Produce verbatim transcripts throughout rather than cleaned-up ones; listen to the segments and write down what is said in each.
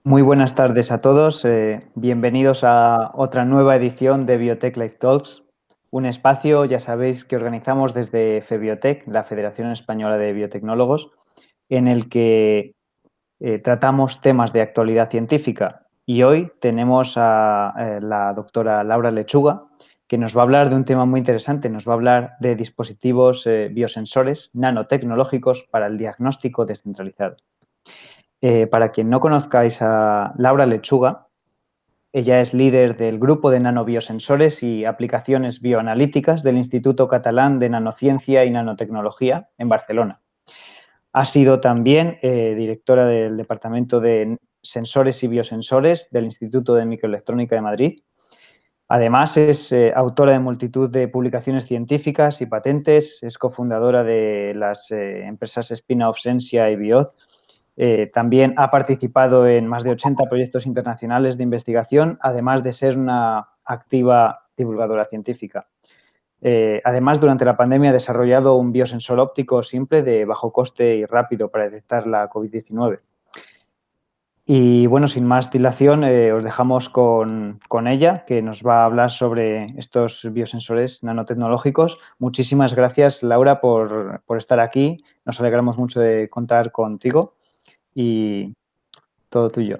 Muy buenas tardes a todos. Eh, bienvenidos a otra nueva edición de Biotech Live Talks, un espacio, ya sabéis, que organizamos desde FEBIOTEC, la Federación Española de Biotecnólogos, en el que eh, tratamos temas de actualidad científica. Y hoy tenemos a eh, la doctora Laura Lechuga, que nos va a hablar de un tema muy interesante. Nos va a hablar de dispositivos eh, biosensores nanotecnológicos para el diagnóstico descentralizado. Eh, para quien no conozcáis a Laura Lechuga, ella es líder del grupo de nanobiosensores y aplicaciones bioanalíticas del Instituto Catalán de Nanociencia y Nanotecnología en Barcelona. Ha sido también eh, directora del Departamento de Sensores y Biosensores del Instituto de Microelectrónica de Madrid. Además, es eh, autora de multitud de publicaciones científicas y patentes, es cofundadora de las eh, empresas spin-off Sensia y Biot. Eh, también ha participado en más de ochenta proyectos internacionales de investigación, además de ser una activa divulgadora científica. Eh, además, durante la pandemia ha desarrollado un biosensor óptico simple de bajo coste y rápido para detectar la COVID diecinueve. Y bueno, sin más dilación, eh, os dejamos con, con ella, que nos va a hablar sobre estos biosensores nanotecnológicos. Muchísimas gracias, Laura, por, por estar aquí. Nos alegramos mucho de contar contigo y todo tuyo.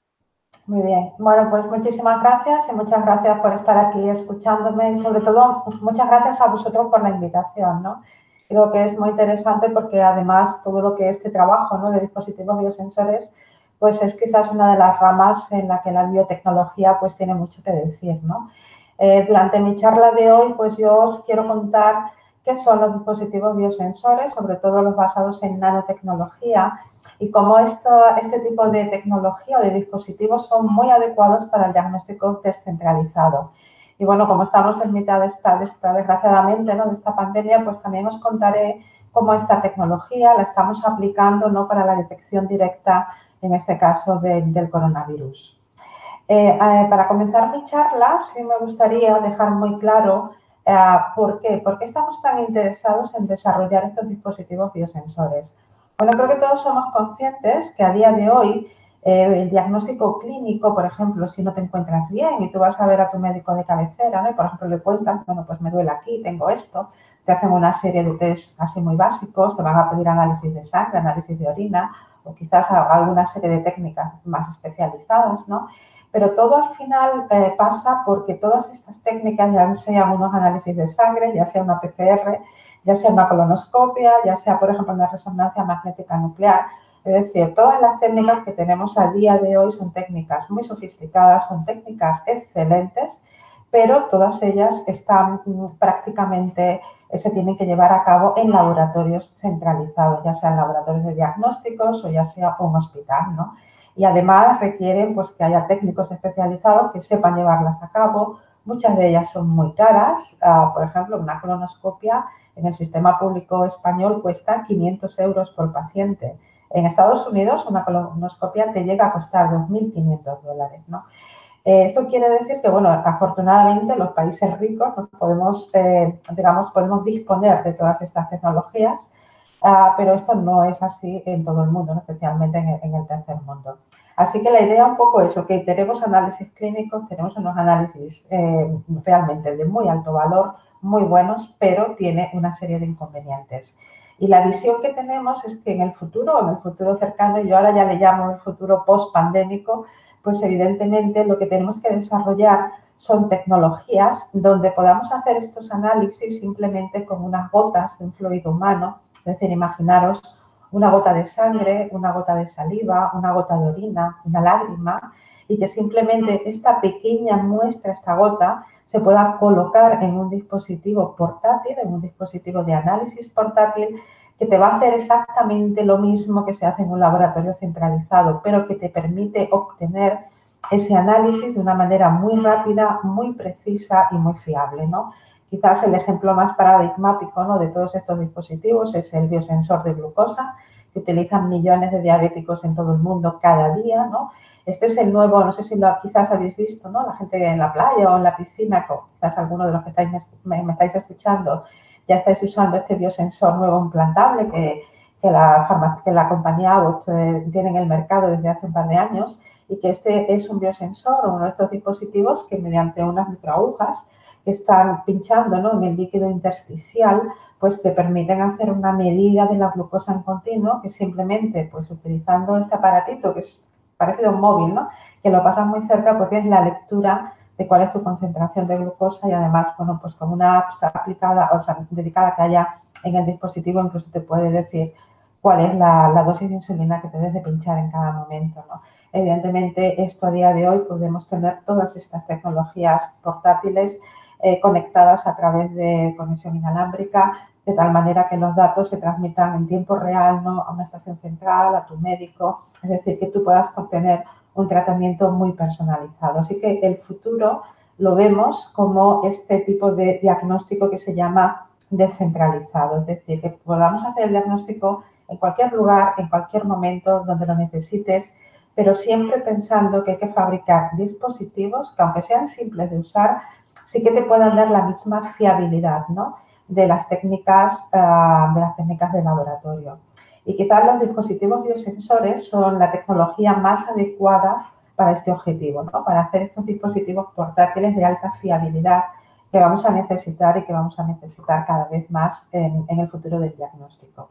Muy bien. Bueno, pues muchísimas gracias y muchas gracias por estar aquí escuchándome y sobre todo muchas gracias a vosotros por la invitación, ¿no? Creo que es muy interesante porque además todo lo que este trabajo, ¿no?, de dispositivos biosensores, pues es quizás una de las ramas en la que la biotecnología pues tiene mucho que decir, ¿no? Eh, durante mi charla de hoy pues yo os quiero contar qué son los dispositivos biosensores, sobre todo los basados en nanotecnología, y cómo esto, este tipo de tecnología o de dispositivos son muy adecuados para el diagnóstico descentralizado. Y bueno, como estamos en mitad de esta, de esta desgraciadamente, ¿no?, de esta pandemia, pues también os contaré cómo esta tecnología la estamos aplicando, ¿no?, para la detección directa, en este caso, de, del coronavirus. Eh, eh, para comenzar mi charla, sí me gustaría dejar muy claro eh, por qué, por qué estamos tan interesados en desarrollar estos dispositivos biosensores. Bueno, creo que todos somos conscientes que a día de hoy eh, el diagnóstico clínico, por ejemplo, si no te encuentras bien y tú vas a ver a tu médico de cabecera, ¿no?, y por ejemplo le cuentas, bueno, pues me duele aquí, tengo esto, te hacen una serie de test así muy básicos, te van a pedir análisis de sangre, análisis de orina o quizás alguna serie de técnicas más especializadas, ¿no? Pero todo al final eh, pasa porque todas estas técnicas, ya sean unos análisis de sangre, ya sea una P C R, ya sea una colonoscopia, ya sea, por ejemplo, una resonancia magnética nuclear. Es decir, todas las técnicas que tenemos a día de hoy son técnicas muy sofisticadas, son técnicas excelentes, pero todas ellas están prácticamente, se tienen que llevar a cabo en laboratorios centralizados, ya sean laboratorios de diagnósticos o ya sea un hospital, ¿no? Y además requieren pues, que haya técnicos especializados que sepan llevarlas a cabo. Muchas de ellas son muy caras. Uh, por ejemplo, una colonoscopia en el sistema público español cuesta quinientos euros por paciente. En Estados Unidos una colonoscopia te llega a costar dos mil quinientos dólares, ¿no? Eh, esto quiere decir que, bueno, afortunadamente los países ricos nos podemos, eh, digamos, podemos disponer de todas estas tecnologías, uh, pero esto no es así en todo el mundo, ¿no?, especialmente en el, en el tercer mundo. Así que la idea un poco es, ok, tenemos análisis clínicos, tenemos unos análisis eh, realmente de muy alto valor, muy buenos, pero tiene una serie de inconvenientes. Y la visión que tenemos es que en el futuro, en el futuro cercano, yo ahora ya le llamo el futuro post-pandémico, pues evidentemente lo que tenemos que desarrollar son tecnologías donde podamos hacer estos análisis simplemente con unas gotas de un fluido humano. Es decir, imaginaros una gota de sangre, una gota de saliva, una gota de orina, una lágrima, y que simplemente esta pequeña muestra, esta gota, se pueda colocar en un dispositivo portátil, en un dispositivo de análisis portátil, que te va a hacer exactamente lo mismo que se hace en un laboratorio centralizado, pero que te permite obtener ese análisis de una manera muy rápida, muy precisa y muy fiable, ¿no? Quizás el ejemplo más paradigmático, ¿no?, de todos estos dispositivos es el biosensor de glucosa, que utilizan millones de diabéticos en todo el mundo cada día, ¿no? Este es el nuevo, no sé si lo quizás habéis visto, ¿no?, la gente en la playa o en la piscina, quizás alguno de los que estáis, me, me estáis escuchando, ya estáis usando este biosensor nuevo implantable que, que la, farma, que la compañía Abbott eh, tiene en el mercado desde hace un par de años, y que este es un biosensor o uno de estos dispositivos que mediante unas microagujas que están pinchando, ¿no?, en el líquido intersticial, pues te permiten hacer una medida de la glucosa en continuo, que simplemente pues utilizando este aparatito que es parecido a un móvil, ¿no?, que lo pasas muy cerca, pues tienes la lectura de cuál es tu concentración de glucosa y además, bueno, pues con una app aplicada, o sea, dedicada que haya en el dispositivo, incluso te puede decir cuál es la, la dosis de insulina que te debes de pinchar en cada momento, ¿no? Evidentemente, esto a día de hoy podemos tener todas estas tecnologías portátiles eh, conectadas a través de conexión inalámbrica, de tal manera que los datos se transmitan en tiempo real, ¿no?, a una estación central, a tu médico, es decir, que tú puedas obtener un tratamiento muy personalizado. Así que el futuro lo vemos como este tipo de diagnóstico que se llama descentralizado, es decir, que podamos hacer el diagnóstico en cualquier lugar, en cualquier momento, donde lo necesites, pero siempre pensando que hay que fabricar dispositivos que, aunque sean simples de usar, sí que te puedan dar la misma fiabilidad, ¿no?, de las técnicas, uh, de las técnicas de laboratorio. Y quizás los dispositivos biosensores son la tecnología más adecuada para este objetivo, ¿no?, para hacer estos dispositivos portátiles de alta fiabilidad que vamos a necesitar y que vamos a necesitar cada vez más en, en el futuro del diagnóstico.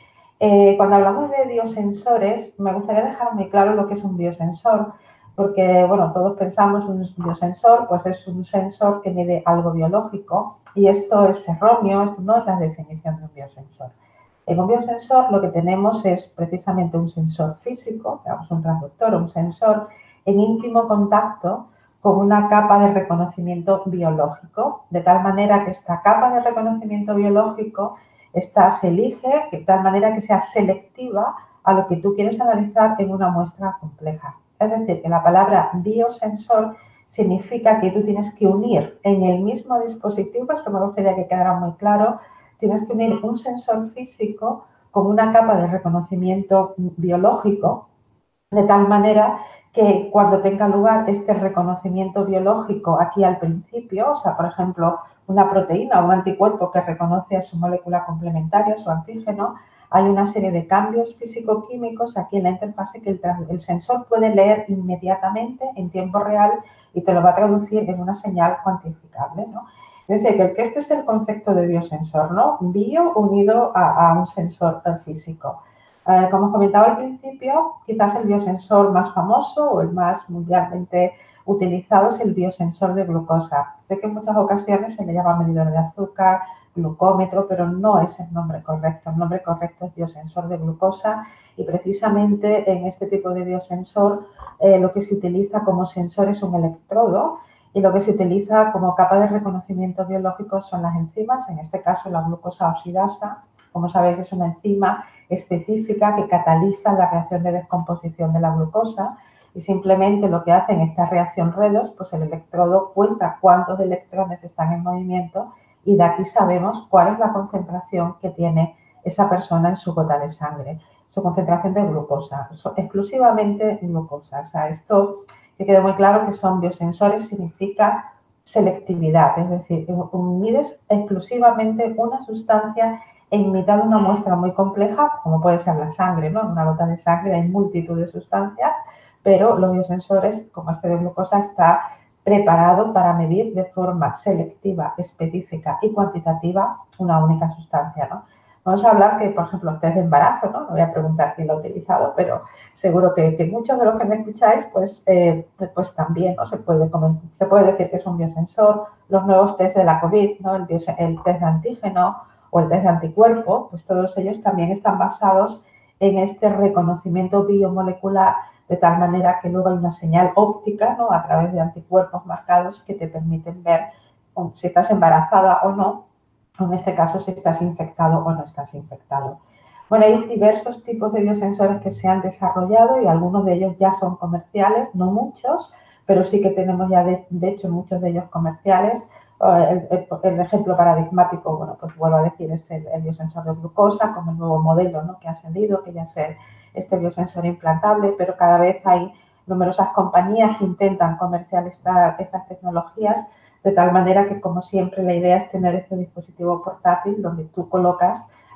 Eh, cuando hablamos de biosensores, me gustaría dejar muy claro lo que es un biosensor, porque, bueno, todos pensamos un biosensor, pues es un sensor que mide algo biológico, y esto es erróneo, esto no es la definición de un biosensor. En un biosensor lo que tenemos es precisamente un sensor físico, digamos un transductor, un sensor en íntimo contacto con una capa de reconocimiento biológico, de tal manera que esta capa de reconocimiento biológico esta se elige de tal manera que sea selectiva a lo que tú quieres analizar en una muestra compleja. Es decir, que la palabra biosensor significa que tú tienes que unir en el mismo dispositivo, esto me gustaría que quedara muy claro, tienes que unir un sensor físico con una capa de reconocimiento biológico, de tal manera que cuando tenga lugar este reconocimiento biológico aquí al principio, o sea, por ejemplo, una proteína o un anticuerpo que reconoce a su molécula complementaria, su antígeno, hay una serie de cambios físico-químicos aquí en la interfase que el, el sensor puede leer inmediatamente en tiempo real y te lo va a traducir en una señal cuantificable, ¿no? Es decir, que este es el concepto de biosensor, ¿no? Bio unido a, a un sensor físico. Eh, como os comentaba al principio, quizás el biosensor más famoso o el más mundialmente utilizado es el biosensor de glucosa. Sé que en muchas ocasiones se le llama medidor de azúcar, glucómetro, pero no es el nombre correcto. El nombre correcto es biosensor de glucosa y precisamente en este tipo de biosensor eh, lo que se utiliza como sensor es un electrodo y lo que se utiliza como capa de reconocimiento biológico son las enzimas, en este caso la glucosa oxidasa. Como sabéis, es una enzima específica que cataliza la reacción de descomposición de la glucosa y simplemente lo que hace en esta reacción redox, pues el electrodo cuenta cuántos electrones están en movimiento y de aquí sabemos cuál es la concentración que tiene esa persona en su gota de sangre, su concentración de glucosa, exclusivamente glucosa. O sea, esto que quede muy claro que son biosensores significa selectividad, es decir, mides exclusivamente una sustancia en mitad de una muestra muy compleja, como puede ser la sangre, ¿no? En una gota de sangre hay multitud de sustancias, pero los biosensores, como este de glucosa, está preparado para medir de forma selectiva, específica y cuantitativa una única sustancia, ¿no? Vamos a hablar que, por ejemplo, el test de embarazo, ¿no? No voy a preguntar quién lo ha utilizado, pero seguro que, que muchos de los que me escucháis, pues, eh, pues también, ¿no? Se puede, se puede decir que es un biosensor. Los nuevos test de la COVID, ¿no? El, bios, el test de antígeno o el test de anticuerpo, pues todos ellos también están basados en este reconocimiento biomolecular, de tal manera que luego hay una señal óptica, ¿no? A través de anticuerpos marcados que te permiten ver si estás embarazada o no, o en este caso si estás infectado o no estás infectado. Bueno, hay diversos tipos de biosensores que se han desarrollado y algunos de ellos ya son comerciales, no muchos, pero sí que tenemos ya de, de hecho muchos de ellos comerciales. El, el, el ejemplo paradigmático, bueno, pues vuelvo a decir, es el, el biosensor de glucosa, como el nuevo modelo, ¿no? Que ha salido, que ya es el, este biosensor implantable, pero cada vez hay numerosas compañías que intentan comercializar estas tecnologías, de tal manera que, como siempre, la idea es tener este dispositivo portátil donde tú colocas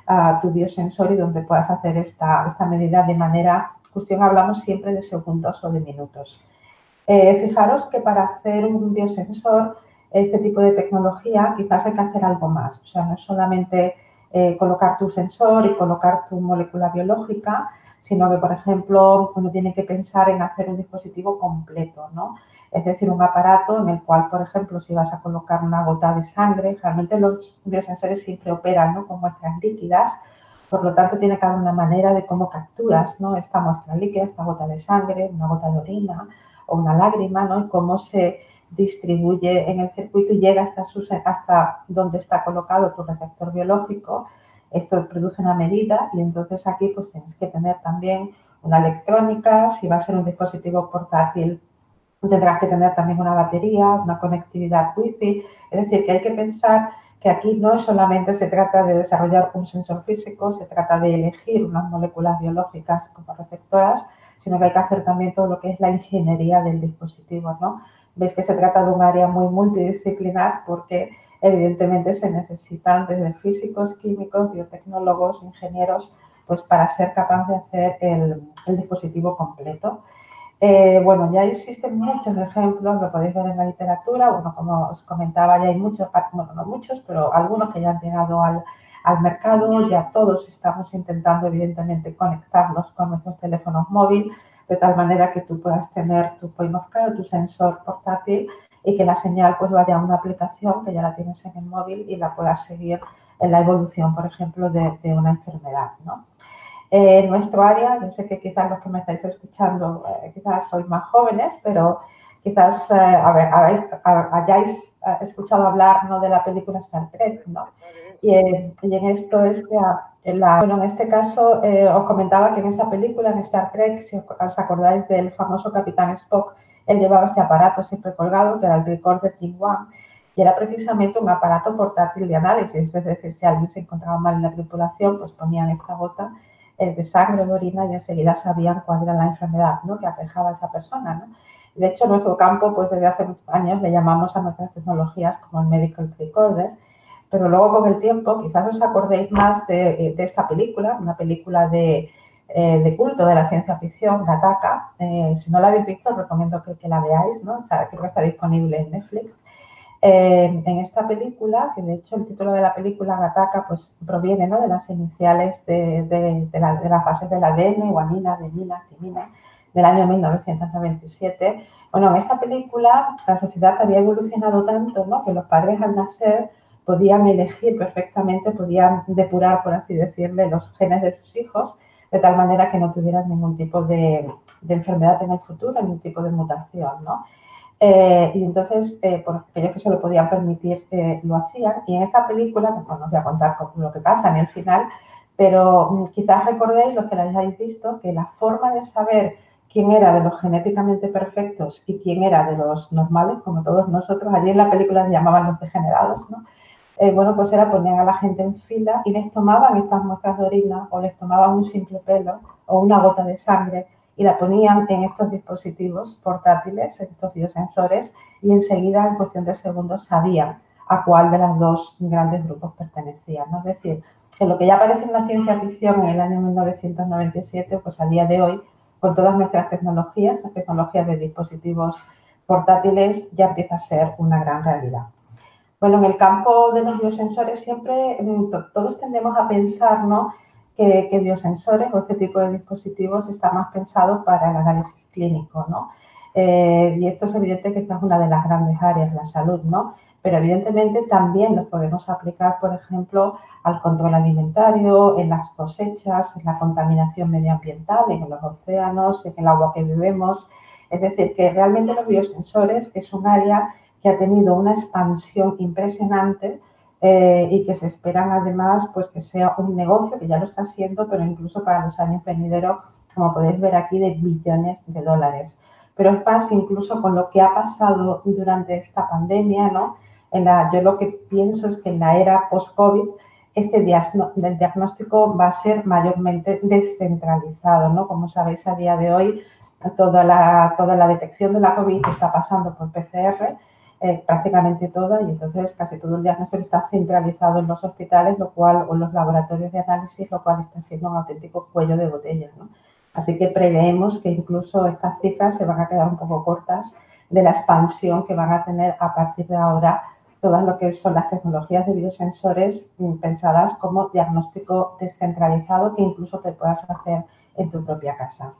a tu biosensor y donde puedas hacer esta, esta medida de manera, cuestión hablamos siempre de segundos o de minutos. Eh, fijaros que para hacer un biosensor, este tipo de tecnología, quizás hay que hacer algo más. O sea, no es solamente eh, colocar tu sensor y colocar tu molécula biológica, sino que, por ejemplo, uno tiene que pensar en hacer un dispositivo completo, ¿no? Es decir, un aparato en el cual, por ejemplo, si vas a colocar una gota de sangre, realmente los biosensores siempre operan, ¿no?, con muestras líquidas, por lo tanto, tiene que haber una manera de cómo capturas, ¿no?, esta muestra líquida, esta gota de sangre, una gota de orina o una lágrima, ¿no?, y cómo se distribuye en el circuito y llega hasta, su, hasta donde está colocado tu receptor biológico. Esto produce una medida y entonces aquí pues tienes que tener también una electrónica. Si va a ser un dispositivo portátil, tendrás que tener también una batería, una conectividad wifi. Es decir, que hay que pensar que aquí no solamente se trata de desarrollar un sensor físico, se trata de elegir unas moléculas biológicas como receptoras, sino que hay que hacer también todo lo que es la ingeniería del dispositivo, ¿no? Veis que se trata de un área muy multidisciplinar porque evidentemente se necesitan desde físicos, químicos, biotecnólogos, ingenieros, pues para ser capaz de hacer el, el dispositivo completo. Eh, bueno, ya existen muchos ejemplos, lo podéis ver en la literatura. Bueno, como os comentaba, ya hay muchos, bueno, no muchos, pero algunos que ya han llegado al, al mercado. Ya todos estamos intentando, evidentemente, conectarnos con nuestros teléfonos móviles, de tal manera que tú puedas tener tu point of care, tu sensor portátil, y que la señal pues vaya a una aplicación que ya la tienes en el móvil y la puedas seguir en la evolución, por ejemplo, de, de una enfermedad, ¿no? En eh, nuestro área, yo sé que quizás los que me estáis escuchando eh, quizás sois más jóvenes, pero quizás eh, a ver, habéis, hayáis escuchado hablar, ¿no?, de la película Star Trek, ¿no? Y, eh, y en esto es la, en la, bueno, en este caso eh, os comentaba que en esta película, en Star Trek, si os acordáis del famoso Capitán Spock, él llevaba este aparato siempre colgado, que era el recorder G uno, y era precisamente un aparato portátil de análisis. Es decir, si alguien se encontraba mal en la tripulación, pues ponían esta gota de sangre o de orina y enseguida sabían cuál era la enfermedad, ¿no?, que aquejaba a esa persona, ¿no? De hecho, en nuestro campo, pues desde hace muchos años le llamamos a nuestras tecnologías como el Medical Recorder, pero luego con el tiempo quizás os acordéis más de, de esta película, una película de, eh, de culto de la ciencia ficción, Gattaca. Eh, si no la habéis visto, os recomiendo que, que la veáis, ¿no? Creo que está disponible en Netflix. Eh, en esta película, que de hecho el título de la película, Gattaca, pues proviene, ¿no?, de las iniciales de, de, de, la, de las fases del A D N, guanina, adenina, timina, del año mil novecientos noventa y siete. Bueno, en esta película la sociedad había evolucionado tanto, ¿no?, que los padres al nacer podían elegir perfectamente, podían depurar, por así decirle, los genes de sus hijos, de tal manera que no tuvieran ningún tipo de, de enfermedad en el futuro, ningún tipo de mutación, ¿no? Eh, y entonces, eh, por aquellos que se lo podían permitir, eh, lo hacían. Y en esta película, pues no os voy a contar lo que pasa en el final, pero um, quizás recordéis, los que la hayáis visto, que la forma de saber quién era de los genéticamente perfectos y quién era de los normales, como todos nosotros, allí en la película se llamaban los degenerados, ¿no? Eh, bueno, pues era ponían a la gente en fila y les tomaban estas muestras de orina o les tomaban un simple pelo o una gota de sangre y la ponían en estos dispositivos portátiles, estos biosensores, y enseguida, en cuestión de segundos, sabían a cuál de los dos grandes grupos pertenecían, ¿no? Es decir, que lo que ya parece una ciencia ficción en el año mil novecientos noventa y siete, pues a día de hoy, con todas nuestras tecnologías, las tecnologías de dispositivos portátiles, ya empieza a ser una gran realidad. Bueno, en el campo de los biosensores siempre todos tendemos a pensar, ¿no?, que, que biosensores o este tipo de dispositivos está más pensado para el análisis clínico, ¿no? Eh, y esto es evidente que esta es una de las grandes áreas, la salud, ¿no? Pero evidentemente también los podemos aplicar, por ejemplo, al control alimentario, en las cosechas, en la contaminación medioambiental, en los océanos, en el agua que bebemos. Es decir, que realmente los biosensores es un área que ha tenido una expansión impresionante eh, y que se esperan además pues que sea un negocio, que ya lo está siendo, pero incluso para los años venideros, como podéis ver aquí, de billones de dólares. Pero es más, incluso con lo que ha pasado durante esta pandemia, ¿no? En la, yo lo que pienso es que en la era post-COVID, este el diagnóstico va a ser mayormente descentralizado, ¿no? Como sabéis, a día de hoy, toda la, toda la detección de la COVID está pasando por P C R. eh, prácticamente toda, y entonces casi todo el diagnóstico está centralizado en los hospitales, lo cual, o en los laboratorios de análisis, lo cual está siendo un auténtico cuello de botella, ¿no? Así que preveemos que incluso estas cifras se van a quedar un poco cortas de la expansión que van a tener a partir de ahora todas lo que son las tecnologías de biosensores pensadas como diagnóstico descentralizado que incluso te puedas hacer en tu propia casa.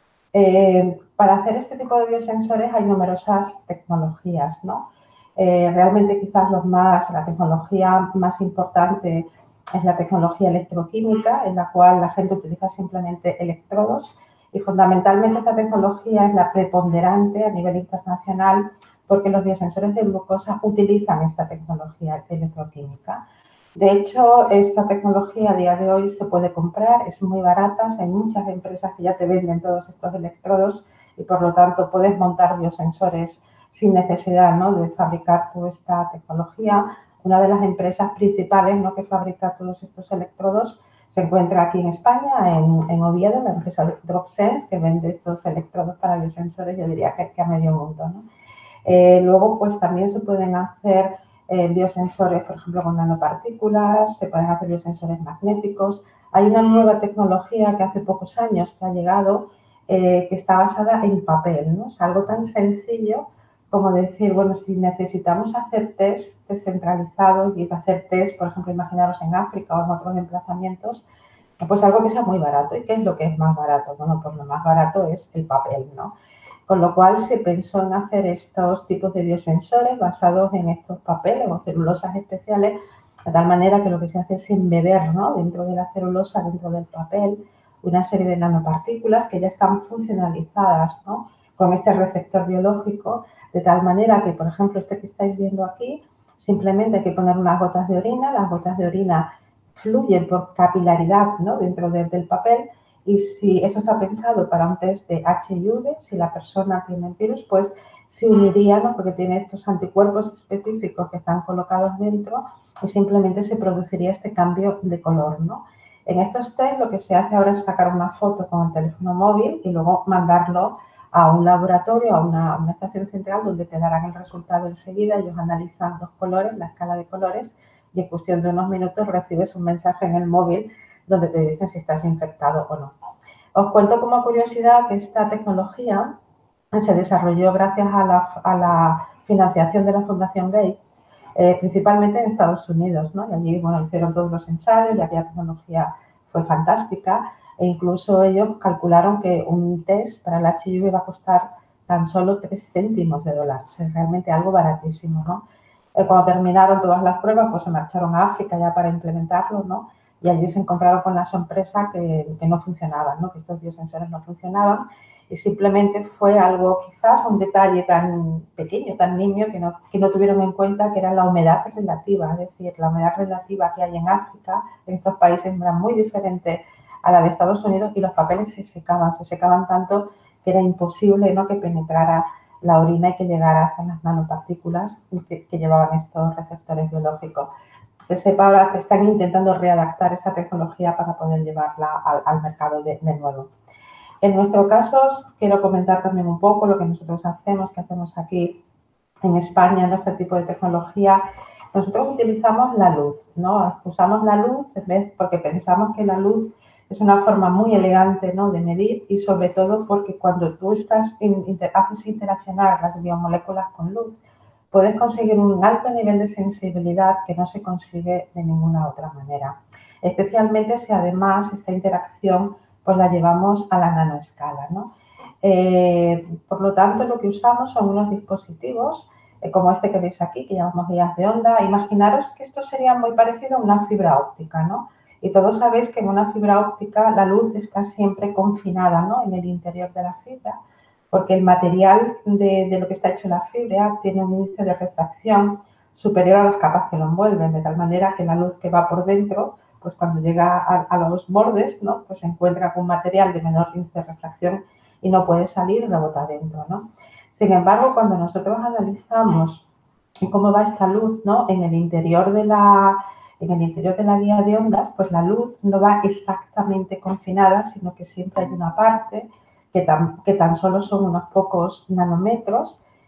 Eh, para hacer este tipo de biosensores hay numerosas tecnologías, ¿no? Eh, realmente quizás los más, la tecnología más importante es la tecnología electroquímica, en la cual la gente utiliza simplemente electrodos, y fundamentalmente esta tecnología es la preponderante a nivel internacional porque los biosensores de glucosa utilizan esta tecnología electroquímica. De hecho, esta tecnología a día de hoy se puede comprar, es muy barata, hay muchas empresas que ya te venden todos estos electrodos y por lo tanto puedes montar biosensores sin necesidad, ¿no?, de fabricar toda esta tecnología. Una de las empresas principales, ¿no?, que fabrica todos estos electrodos se encuentra aquí en España, en, en Oviedo, la empresa Dropsense, que vende estos electrodos para biosensores, yo diría que, que a medio mundo, ¿no? Eh, luego, pues también se pueden hacer eh, biosensores, por ejemplo, con nanopartículas, se pueden hacer biosensores magnéticos. Hay una nueva tecnología que hace pocos años que ha llegado, eh, que está basada en papel, ¿no? Es algo tan sencillo como decir, bueno, si necesitamos hacer test descentralizados y hacer test, por ejemplo, imaginaros en África o en otros emplazamientos, pues algo que sea muy barato. ¿Y qué es lo que es más barato? Bueno, pues lo más barato es el papel, ¿no? Con lo cual se pensó en hacer estos tipos de biosensores basados en estos papeles o celulosas especiales, de tal manera que lo que se hace es embeber, ¿no?, dentro de la celulosa, dentro del papel, una serie de nanopartículas que ya están funcionalizadas, ¿no?, con este receptor biológico, de tal manera que, por ejemplo, este que estáis viendo aquí, simplemente hay que poner unas gotas de orina, las gotas de orina fluyen por capilaridad, ¿no?, dentro de, del papel, y si esto está pensado para un test de H I V, si la persona tiene el virus, pues se uniría, ¿no?, porque tiene estos anticuerpos específicos que están colocados dentro y simplemente se produciría este cambio de color, ¿no? En estos test lo que se hace ahora es sacar una foto con el teléfono móvil y luego mandarlo a un laboratorio, a una, a una estación central donde te darán el resultado enseguida. Ellos analizan los colores, la escala de colores, y en cuestión de unos minutos recibes un mensaje en el móvil donde te dicen si estás infectado o no. Os cuento como curiosidad que esta tecnología se desarrolló gracias a la, a la financiación de la Fundación Gates, eh, principalmente en Estados Unidos, ¿no? Y allí, bueno, hicieron todos los ensayos, y aquella tecnología fue fantástica, e incluso ellos calcularon que un test para el H I V va a costar tan solo tres céntimos de dólar, es realmente algo baratísimo, ¿no? Eh, cuando terminaron todas las pruebas, pues se marcharon a África ya para implementarlo, ¿no? Y allí se encontraron con la sorpresa que, que no funcionaban, ¿no?, que estos biosensores no funcionaban, y simplemente fue algo, quizás un detalle tan pequeño, tan nimio, que no, que no tuvieron en cuenta, que era la humedad relativa. Es decir, la humedad relativa que hay en África, en estos países, era muy diferente a la de Estados Unidos, y los papeles se secaban, se secaban tanto que era imposible, ¿no?, que penetrara la orina y que llegara hasta las nanopartículas que, que llevaban estos receptores biológicos. Que sepa ahora que están intentando readaptar esa tecnología para poder llevarla al, al mercado de, de nuevo. En nuestro caso, quiero comentar también un poco lo que nosotros hacemos, que hacemos aquí en España, en este tipo de tecnología. Nosotros utilizamos la luz, ¿no? Usamos la luz en vez, porque pensamos que la luz es una forma muy elegante, ¿no?, de medir, y sobre todo porque cuando tú estás in, inter, haces interaccionar las biomoléculas con luz, puedes conseguir un alto nivel de sensibilidad que no se consigue de ninguna otra manera. Especialmente si además esta interacción pues la llevamos a la nanoescala, ¿no? Eh, por lo tanto, lo que usamos son unos dispositivos eh, como este que veis aquí, que llamamos guías de onda. Imaginaros que esto sería muy parecido a una fibra óptica, ¿no? Y todos sabéis que en una fibra óptica la luz está siempre confinada, ¿no?, en el interior de la fibra, porque el material de, de lo que está hecho la fibra tiene un índice de refracción superior a las capas que lo envuelven, de tal manera que la luz que va por dentro, pues cuando llega a, a los bordes, ¿no?, pues se encuentra con un material de menor índice de refracción y no puede salir y rebota dentro, ¿no? Sin embargo, cuando nosotros analizamos cómo va esta luz, ¿no?, en el interior de la, en el interior de la guía de ondas, pues la luz no va exactamente confinada, sino que siempre hay una parte que tan, que tan solo son unos pocos nanómetros,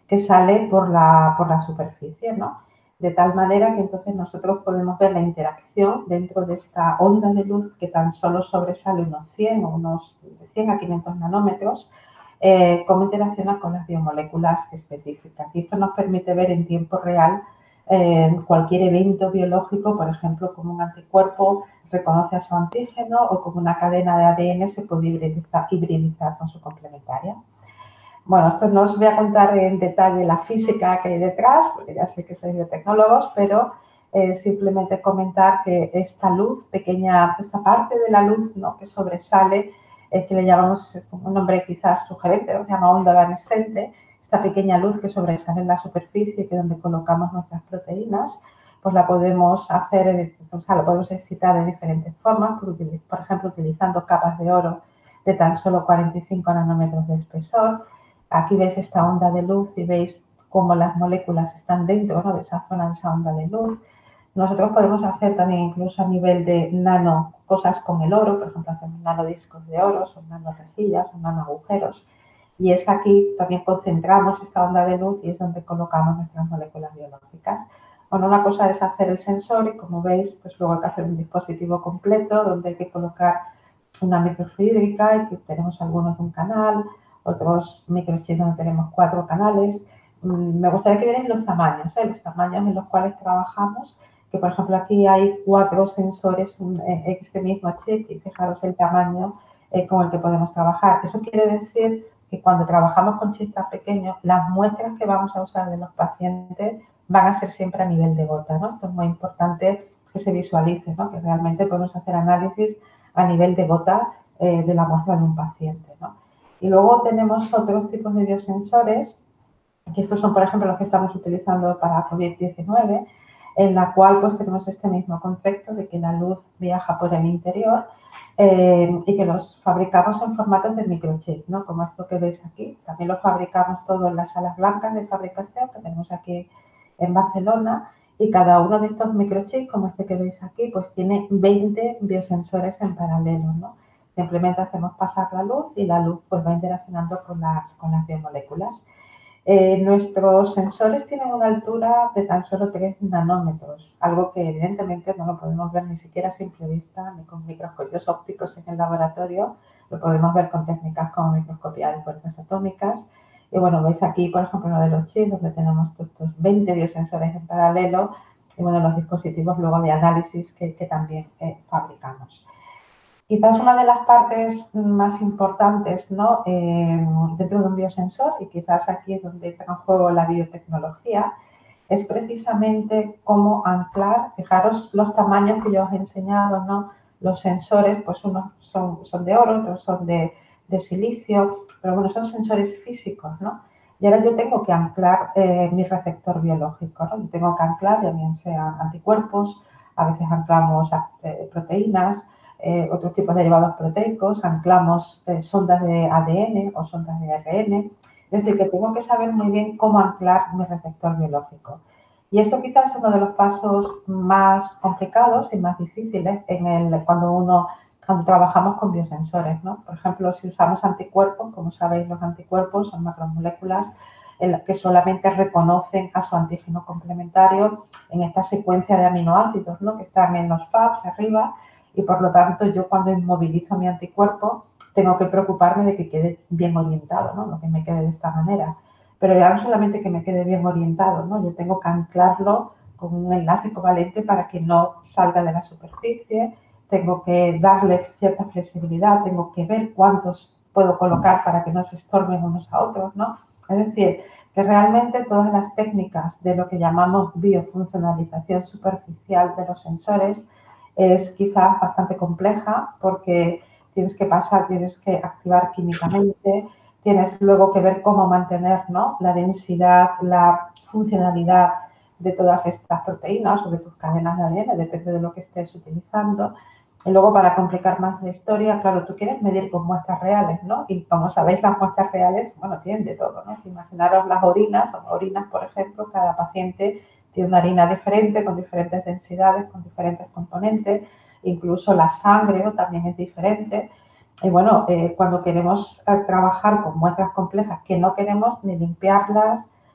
que sale por la, por la superficie, ¿no? De tal manera que entonces nosotros podemos ver la interacción dentro de esta onda de luz que tan solo sobresale unos cien o unos cien a quinientos nanómetros, eh, cómo interacciona con las biomoléculas específicas. Y esto nos permite ver en tiempo real eh, cualquier evento biológico, por ejemplo, como un anticuerpo reconoce a su antígeno o como una cadena de A D N se puede hibridizar, hibridizar con su complementaria. Bueno, esto no os voy a contar en detalle la física que hay detrás, porque ya sé que sois biotecnólogos, pero eh, simplemente comentar que esta luz, pequeña, esta parte de la luz, ¿no?, que sobresale, eh, que le llamamos un nombre quizás sugerente, ¿no?, se llama onda evanescente, esta pequeña luz que sobresale en la superficie, que es donde colocamos nuestras proteínas, pues la podemos hacer, o sea, lo podemos excitar de diferentes formas, por, por ejemplo, utilizando capas de oro de tan solo cuarenta y cinco nanómetros de espesor. Aquí veis esta onda de luz y veis cómo las moléculas están dentro, ¿no?, de esa zona, de esa onda de luz. Nosotros podemos hacer también incluso a nivel de nano cosas con el oro, por ejemplo, hacemos nanodiscos de oro, son nanorejillas, son nanoagujeros. Y es aquí también concentramos esta onda de luz y es donde colocamos nuestras moléculas biológicas. Bueno, una cosa es hacer el sensor y, como veis, pues luego hay que hacer un dispositivo completo donde hay que colocar una microfluídrica y que tenemos algunos de un canal, otros microchips donde tenemos cuatro canales. Me gustaría que vierais los tamaños, ¿eh? los tamaños en los cuales trabajamos, que por ejemplo aquí hay cuatro sensores en este mismo chip y fijaros el tamaño eh, con el que podemos trabajar. Eso quiere decir que cuando trabajamos con chips tan pequeños, las muestras que vamos a usar de los pacientes van a ser siempre a nivel de gota, ¿no? Esto es muy importante que se visualice, ¿no?, que realmente podemos hacer análisis a nivel de gota eh, de la muestra de un paciente, ¿no? Y luego tenemos otros tipos de biosensores, que estos son, por ejemplo, los que estamos utilizando para COVID diecinueve, en la cual pues tenemos este mismo concepto de que la luz viaja por el interior eh, y que los fabricamos en formatos de microchip, ¿no?, como esto que veis aquí. También lo fabricamos todo en las salas blancas de fabricación que tenemos aquí en Barcelona, y cada uno de estos microchips, como este que veis aquí, pues tiene veinte biosensores en paralelo, ¿no? Simplemente hacemos pasar la luz y la luz pues va interaccionando con las, con las biomoléculas. Eh, nuestros sensores tienen una altura de tan solo tres nanómetros, algo que evidentemente no lo podemos ver ni siquiera a simple vista, ni con microscopios ópticos en el laboratorio, lo podemos ver con técnicas como microscopía de fuerzas atómicas. Y bueno, veis aquí, por ejemplo, uno de los chips donde tenemos estos veinte biosensores en paralelo y bueno, los dispositivos luego de análisis que, que también eh, fabricamos. Quizás una de las partes más importantes, ¿no?, eh, dentro de un biosensor, y quizás aquí es donde entra en juego la biotecnología, es precisamente cómo anclar. Fijaros los tamaños que yo os he enseñado, ¿no? Los sensores, pues unos son, son de oro, otros son de, de silicio, pero bueno, son sensores físicos, ¿no? Y ahora yo tengo que anclar eh, mi receptor biológico, ¿no? Yo tengo que anclar, ya bien sean anticuerpos, a veces anclamos eh, proteínas, Eh, otros tipos de derivados proteicos, anclamos eh, sondas de A D N o sondas de A R N. Es decir, que tengo que saber muy bien cómo anclar mi receptor biológico. Y esto quizás es uno de los pasos más complicados y más difíciles en el, cuando uno cuando trabajamos con biosensores, ¿no? Por ejemplo, si usamos anticuerpos, como sabéis, los anticuerpos son macromoléculas que solamente reconocen a su antígeno complementario en esta secuencia de aminoácidos, ¿no?, que están en los F A Bs arriba. Y por lo tanto, yo cuando inmovilizo mi anticuerpo tengo que preocuparme de que quede bien orientado, ¿no?, no que me quede de esta manera. Pero ya no solamente que me quede bien orientado, ¿no?, yo tengo que anclarlo con un enlace covalente para que no salga de la superficie, tengo que darle cierta flexibilidad, tengo que ver cuántos puedo colocar para que no se estorben unos a otros, ¿no? Es decir, que realmente todas las técnicas de lo que llamamos biofuncionalización superficial de los sensores es quizás bastante compleja porque tienes que pasar, tienes que activar químicamente, tienes luego que ver cómo mantener, ¿no?, la densidad, la funcionalidad de todas estas proteínas o de tus cadenas de A D N, depende de lo que estés utilizando. Y luego, para complicar más la historia, claro, tú quieres medir con muestras reales, ¿no? Y como sabéis, las muestras reales, bueno, tienen de todo, ¿no? Si imaginaros las orinas, o orinas, por ejemplo, cada paciente tiene una harina diferente, con diferentes densidades, con diferentes componentes, incluso la sangre, ¿no?, también es diferente. Y bueno, eh, cuando queremos eh, trabajar con muestras complejas que no queremos ni limpiarlas,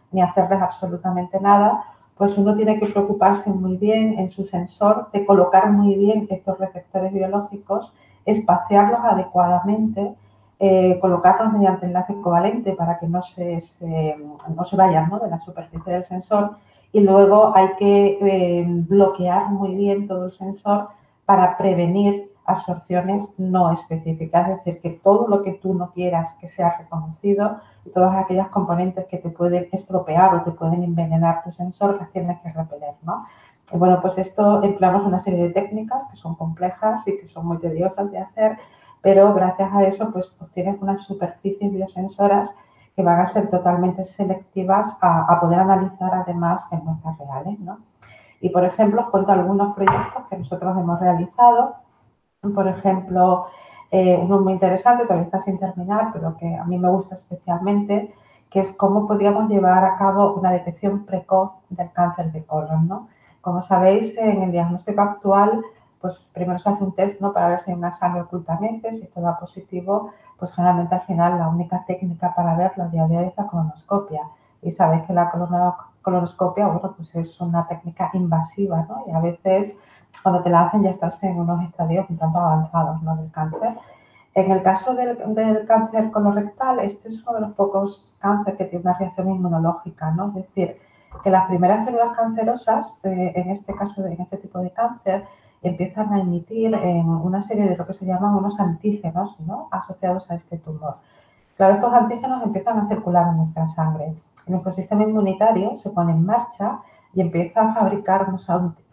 ni hacerles absolutamente nada, pues uno tiene que preocuparse muy bien en su sensor de colocar muy bien estos receptores biológicos, espaciarlos adecuadamente, eh, colocarlos mediante enlace covalente para que no se, se, no se vayan, ¿no?, de la superficie del sensor, y luego hay que eh, bloquear muy bien todo el sensor para prevenir absorciones no específicas, es decir, que todo lo que tú no quieras que sea reconocido y todas aquellas componentes que te pueden estropear o te pueden envenenar tu sensor las tienes que repeler, ¿no? Y bueno, pues esto empleamos una serie de técnicas que son complejas y que son muy tediosas de hacer, pero gracias a eso pues obtienes unas superficies biosensoras que van a ser totalmente selectivas a, a poder analizar además en muestras reales, ¿no? Y por ejemplo, os cuento algunos proyectos que nosotros hemos realizado. Por ejemplo, eh, uno muy interesante, todavía está sin terminar, pero que a mí me gusta especialmente, que es cómo podríamos llevar a cabo una detección precoz del cáncer de colon, ¿no? Como sabéis, en el diagnóstico actual, pues primero se hace un test, ¿no?, para ver si hay una sangre oculta en heces, si esto da positivo, pues generalmente al final la única técnica para verlo a día de hoy es la colonoscopia. Y sabéis que la colonoscopia, bueno, pues es una técnica invasiva, ¿no? Y a veces cuando te la hacen ya estás en unos estadios un tanto avanzados, ¿no?, del cáncer. En el caso del, del cáncer colorectal, este es uno de los pocos cánceres que tiene una reacción inmunológica, ¿no? Es decir, que las primeras células cancerosas, eh, en este caso, en este tipo de cáncer, empiezan a emitir en una serie de lo que se llaman unos antígenos, ¿no?, asociados a este tumor. Claro, estos antígenos empiezan a circular en nuestra sangre. Nuestro sistema inmunitario se pone en marcha y empieza a fabricar unos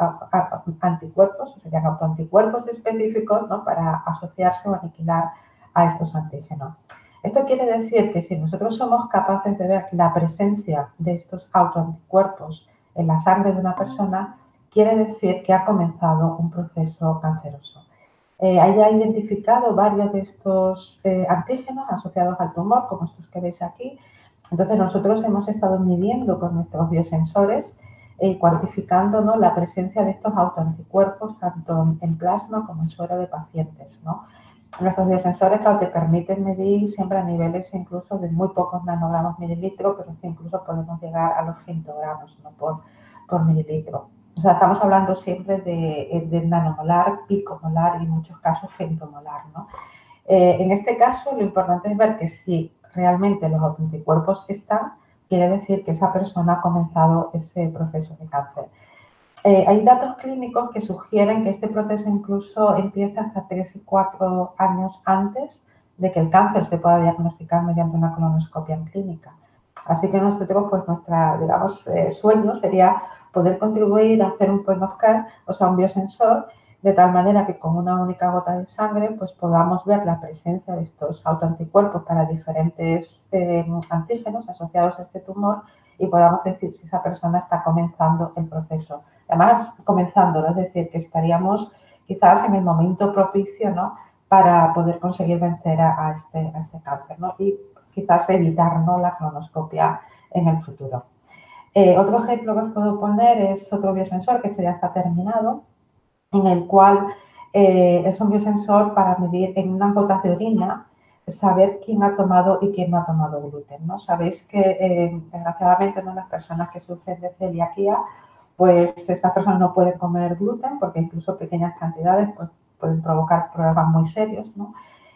anticuerpos, o sea, autoanticuerpos específicos, ¿no?, para asociarse o aniquilar a estos antígenos. Esto quiere decir que si nosotros somos capaces de ver la presencia de estos autoanticuerpos en la sangre de una persona, quiere decir que ha comenzado un proceso canceroso. Eh, haya identificado varios de estos eh, antígenos asociados al tumor, como estos que veis aquí. Entonces, nosotros hemos estado midiendo con nuestros biosensores y eh, cuantificando, ¿no?, la presencia de estos autoanticuerpos tanto en plasma como en suero de pacientes, ¿no? Nuestros biosensores, claro, te permiten medir siempre a niveles incluso de muy pocos nanogramos mililitro, pero incluso podemos llegar a los femtogramos, ¿no?, por, por mililitro. O sea, estamos hablando siempre de, de nanomolar, picomolar y en muchos casos femtomolar, ¿no? Eh, en este caso, lo importante es ver que si realmente los anticuerpos están, quiere decir que esa persona ha comenzado ese proceso de cáncer. Eh, hay datos clínicos que sugieren que este proceso incluso empieza hasta tres y cuatro años antes de que el cáncer se pueda diagnosticar mediante una colonoscopia en clínica. Así que nosotros, pues nuestra, digamos, eh, sueño sería poder contribuir a hacer un point of care, o sea, un biosensor, de tal manera que con una única gota de sangre pues podamos ver la presencia de estos autoanticuerpos para diferentes eh, antígenos asociados a este tumor y podamos decir si esa persona está comenzando el proceso. Además, comenzando, ¿no?, es decir, que estaríamos quizás en el momento propicio, ¿no?, para poder conseguir vencer a, a, este, a este cáncer, ¿no?, y quizás evitar, ¿no?, la colonoscopia en el futuro. Eh, otro ejemplo que os puedo poner es otro biosensor que este ya está terminado, en el cual eh, es un biosensor para medir en unas gotas de orina, saber quién ha tomado y quién no ha tomado gluten, ¿no? Sabéis que, eh, desgraciadamente, ¿no?, las personas que sufren de celiaquía, pues estas personas no pueden comer gluten porque incluso pequeñas cantidades pues, pueden provocar problemas muy serios, ¿no?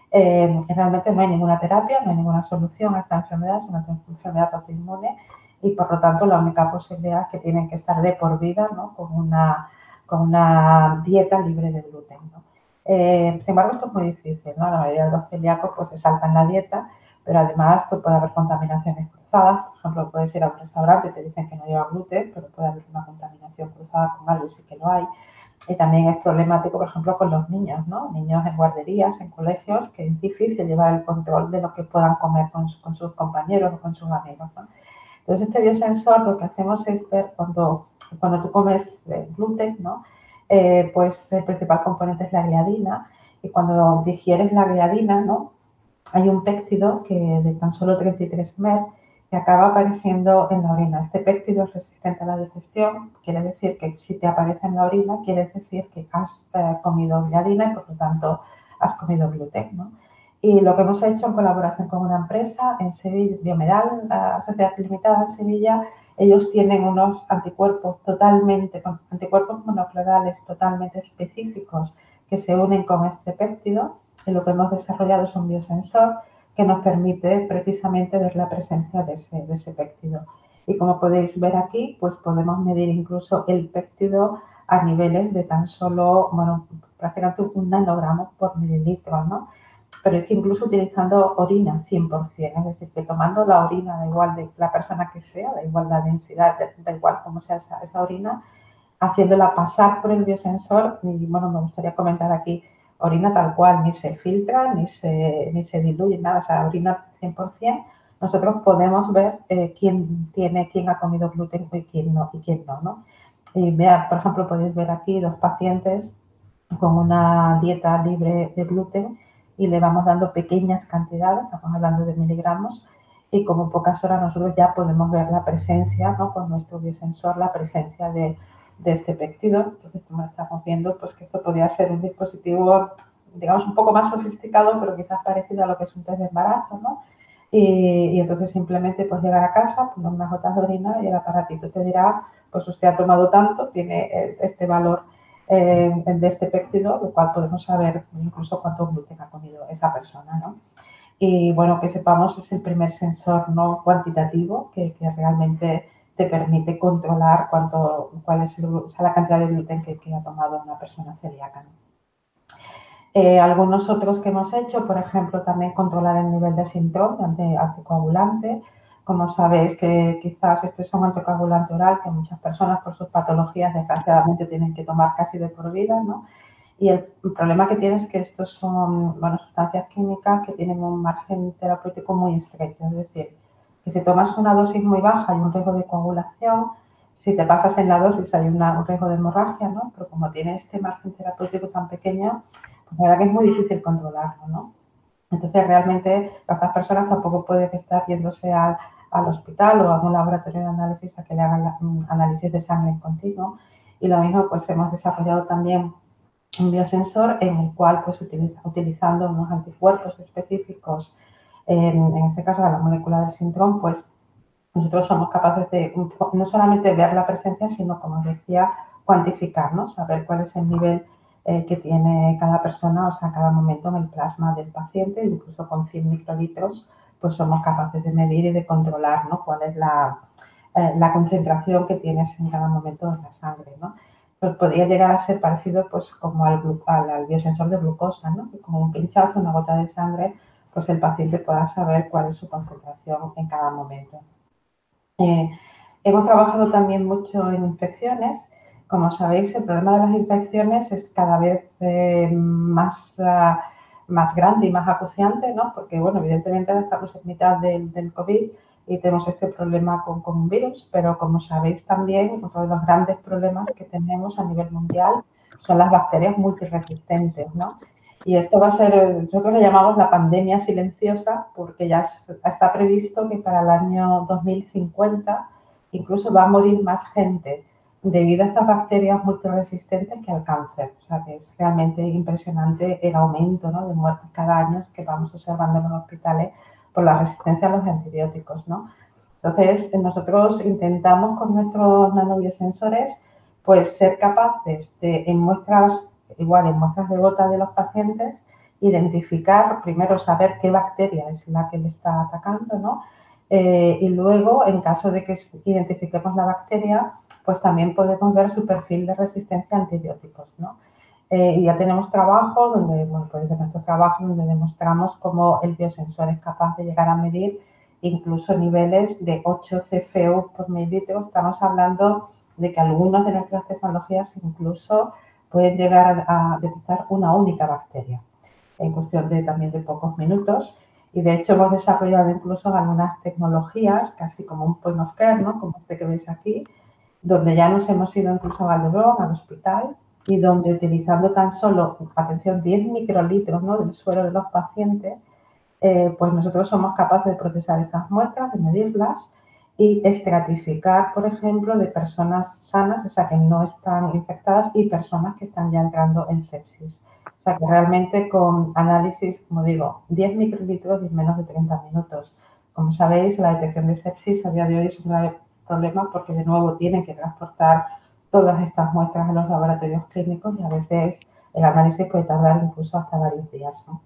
Eh, realmente no hay ninguna terapia, no hay ninguna solución a esta enfermedad, es una enfermedad autoinmune y por lo tanto la única posibilidad es que tienen que estar de por vida, ¿no?, con una, con una dieta libre de gluten, ¿no? Eh, sin embargo, esto es muy difícil, ¿no? La mayoría de los celíacos pues se saltan la dieta, pero además puede haber contaminaciones cruzadas. Por ejemplo, puedes ir a un restaurante y te dicen que no lleva gluten, pero puede haber una contaminación cruzada con algo y sí que lo hay. Y también es problemático, por ejemplo, con los niños, ¿no? Niños en guarderías, en colegios, que es difícil llevar el control de lo que puedan comer con, con sus compañeros o con sus amigos, ¿no? Entonces, este biosensor lo que hacemos es ver cuando, cuando tú comes gluten, ¿no? Eh, pues el principal componente es la gliadina y cuando digieres la gliadina, ¿no?, hay un péptido que de tan solo treinta y tres mer que acaba apareciendo en la orina. Este péptido es resistente a la digestión, quiere decir que si te aparece en la orina, quiere decir que has eh, comido gliadina y por lo tanto has comido gluten, ¿no? Y lo que hemos hecho en colaboración con una empresa en Sevilla, Biomedal, la sociedad limitada en Sevilla, ellos tienen unos anticuerpos totalmente, anticuerpos monoclonales totalmente específicos que se unen con este péptido, y lo que hemos desarrollado es un biosensor que nos permite precisamente ver la presencia de ese, de ese péptido. Y como podéis ver aquí, pues podemos medir incluso el péptido a niveles de tan solo, bueno, prácticamente un nanogramo por mililitro, ¿no? Pero es que incluso utilizando orina cien por cien, es decir, que tomando la orina, da igual de la persona que sea, da igual la densidad, da igual cómo sea esa, esa orina, haciéndola pasar por el biosensor, y bueno, me gustaría comentar aquí, orina tal cual, ni se filtra, ni se, ni se diluye, nada, o sea, orina cien por cien, nosotros podemos ver eh, quién tiene, quién ha comido gluten y quién no, y quién no, ¿no? Y vea, por ejemplo, podéis ver aquí dos pacientes con una dieta libre de gluten y le vamos dando pequeñas cantidades, estamos hablando de miligramos, y como en pocas horas nosotros ya podemos ver la presencia, ¿no? Con nuestro biosensor, la presencia de, de este péptido. Entonces, como estamos viendo, pues que esto podría ser un dispositivo, digamos, un poco más sofisticado, pero quizás parecido a lo que es un test de embarazo, ¿no? Y, y entonces simplemente pues llegar a casa, poner unas gotas de orina y el aparatito te dirá, pues usted ha tomado tanto, tiene este valor eh, de este péptido, lo cual podemos saber incluso cuánto gluten ha comido esa persona, ¿no? Y bueno, que sepamos, es el primer sensor no cuantitativo que, que realmente te permite controlar cuánto, cuál es el, o sea, la cantidad de gluten que, que ha tomado una persona celíaca, ¿no? Eh, algunos otros que hemos hecho, por ejemplo, también controlar el nivel de sintrón, de anticoagulante. Como sabéis que quizás este es un anticoagulante oral que muchas personas por sus patologías desgraciadamente tienen que tomar casi de por vida, ¿no? Y el problema que tiene es que estos son, bueno, sustancias químicas que tienen un margen terapéutico muy estrecho, es decir, que si tomas una dosis muy baja hay un riesgo de coagulación, si te pasas en la dosis hay una, un riesgo de hemorragia, ¿no? Pero como tiene este margen terapéutico tan pequeño, pues la verdad que es muy difícil controlarlo, ¿no? Entonces, realmente, estas personas tampoco pueden estar yéndose al, al hospital o a un laboratorio de análisis a que le hagan la, un análisis de sangre en continuo. Y lo mismo, pues hemos desarrollado también un biosensor en el cual, pues utiliza, utilizando unos anticuerpos específicos, eh, en este caso a la molécula del sintrón, pues nosotros somos capaces de no solamente ver la presencia, sino, como os decía, cuantificar, ¿no? Saber cuál es el nivel eh, que tiene cada persona, o sea, cada momento en el plasma del paciente, incluso con cien microlitros, pues somos capaces de medir y de controlar, ¿no? Cuál es la, eh, la concentración que tienes en cada momento en la sangre, ¿no? Pues podría llegar a ser parecido, pues, como al, al, al biosensor de glucosa, ¿no? Que como un pinchazo, una gota de sangre, pues el paciente pueda saber cuál es su concentración en cada momento. Eh, hemos trabajado también mucho en infecciones. Como sabéis, el problema de las infecciones es cada vez eh, más, uh, más grande y más acuciante, ¿no? Porque, bueno, evidentemente ahora estamos en mitad del, del COVID y tenemos este problema con, con un virus, pero como sabéis también, uno de los grandes problemas que tenemos a nivel mundial son las bacterias multiresistentes, ¿no? Y esto va a ser, nosotros le llamamos la pandemia silenciosa, porque ya está previsto que para el año dos mil cincuenta incluso va a morir más gente debido a estas bacterias multiresistentes que al cáncer. O sea, que es realmente impresionante el aumento, ¿no?, de muertes cada año que vamos observando en los hospitales por la resistencia a los antibióticos, ¿no? Entonces, nosotros intentamos con nuestros nanobiosensores, pues, ser capaces de, en muestras igual en muestras de gota de los pacientes, identificar, primero saber qué bacteria es la que le está atacando, ¿no? Eh, y luego, en caso de que identifiquemos la bacteria, pues también podemos ver su perfil de resistencia a antibióticos, ¿no? Eh, y ya tenemos trabajos donde, bueno, pues de nuestros trabajos donde demostramos cómo el biosensor es capaz de llegar a medir incluso niveles de ocho C F U por mililitro. Estamos hablando de que algunas de nuestras tecnologías incluso pueden llegar a, a detectar una única bacteria en cuestión de también de pocos minutos. Y de hecho hemos desarrollado incluso algunas tecnologías, casi como un point of care, ¿no?, como este que veis aquí, donde ya nos hemos ido incluso a Valdebrón, al hospital, y donde utilizando tan solo, atención, diez microlitros, ¿no?, del suero de los pacientes, eh, pues nosotros somos capaces de procesar estas muestras, de medirlas y estratificar, por ejemplo, de personas sanas, o sea, que no están infectadas, y personas que están ya entrando en sepsis. O sea que realmente con análisis, como digo, diez microlitros y en menos de treinta minutos. Como sabéis, la detección de sepsis a día de hoy es un grave problema porque de nuevo tienen que transportar todas estas muestras a los laboratorios clínicos y a veces el análisis puede tardar incluso hasta varios días, ¿no?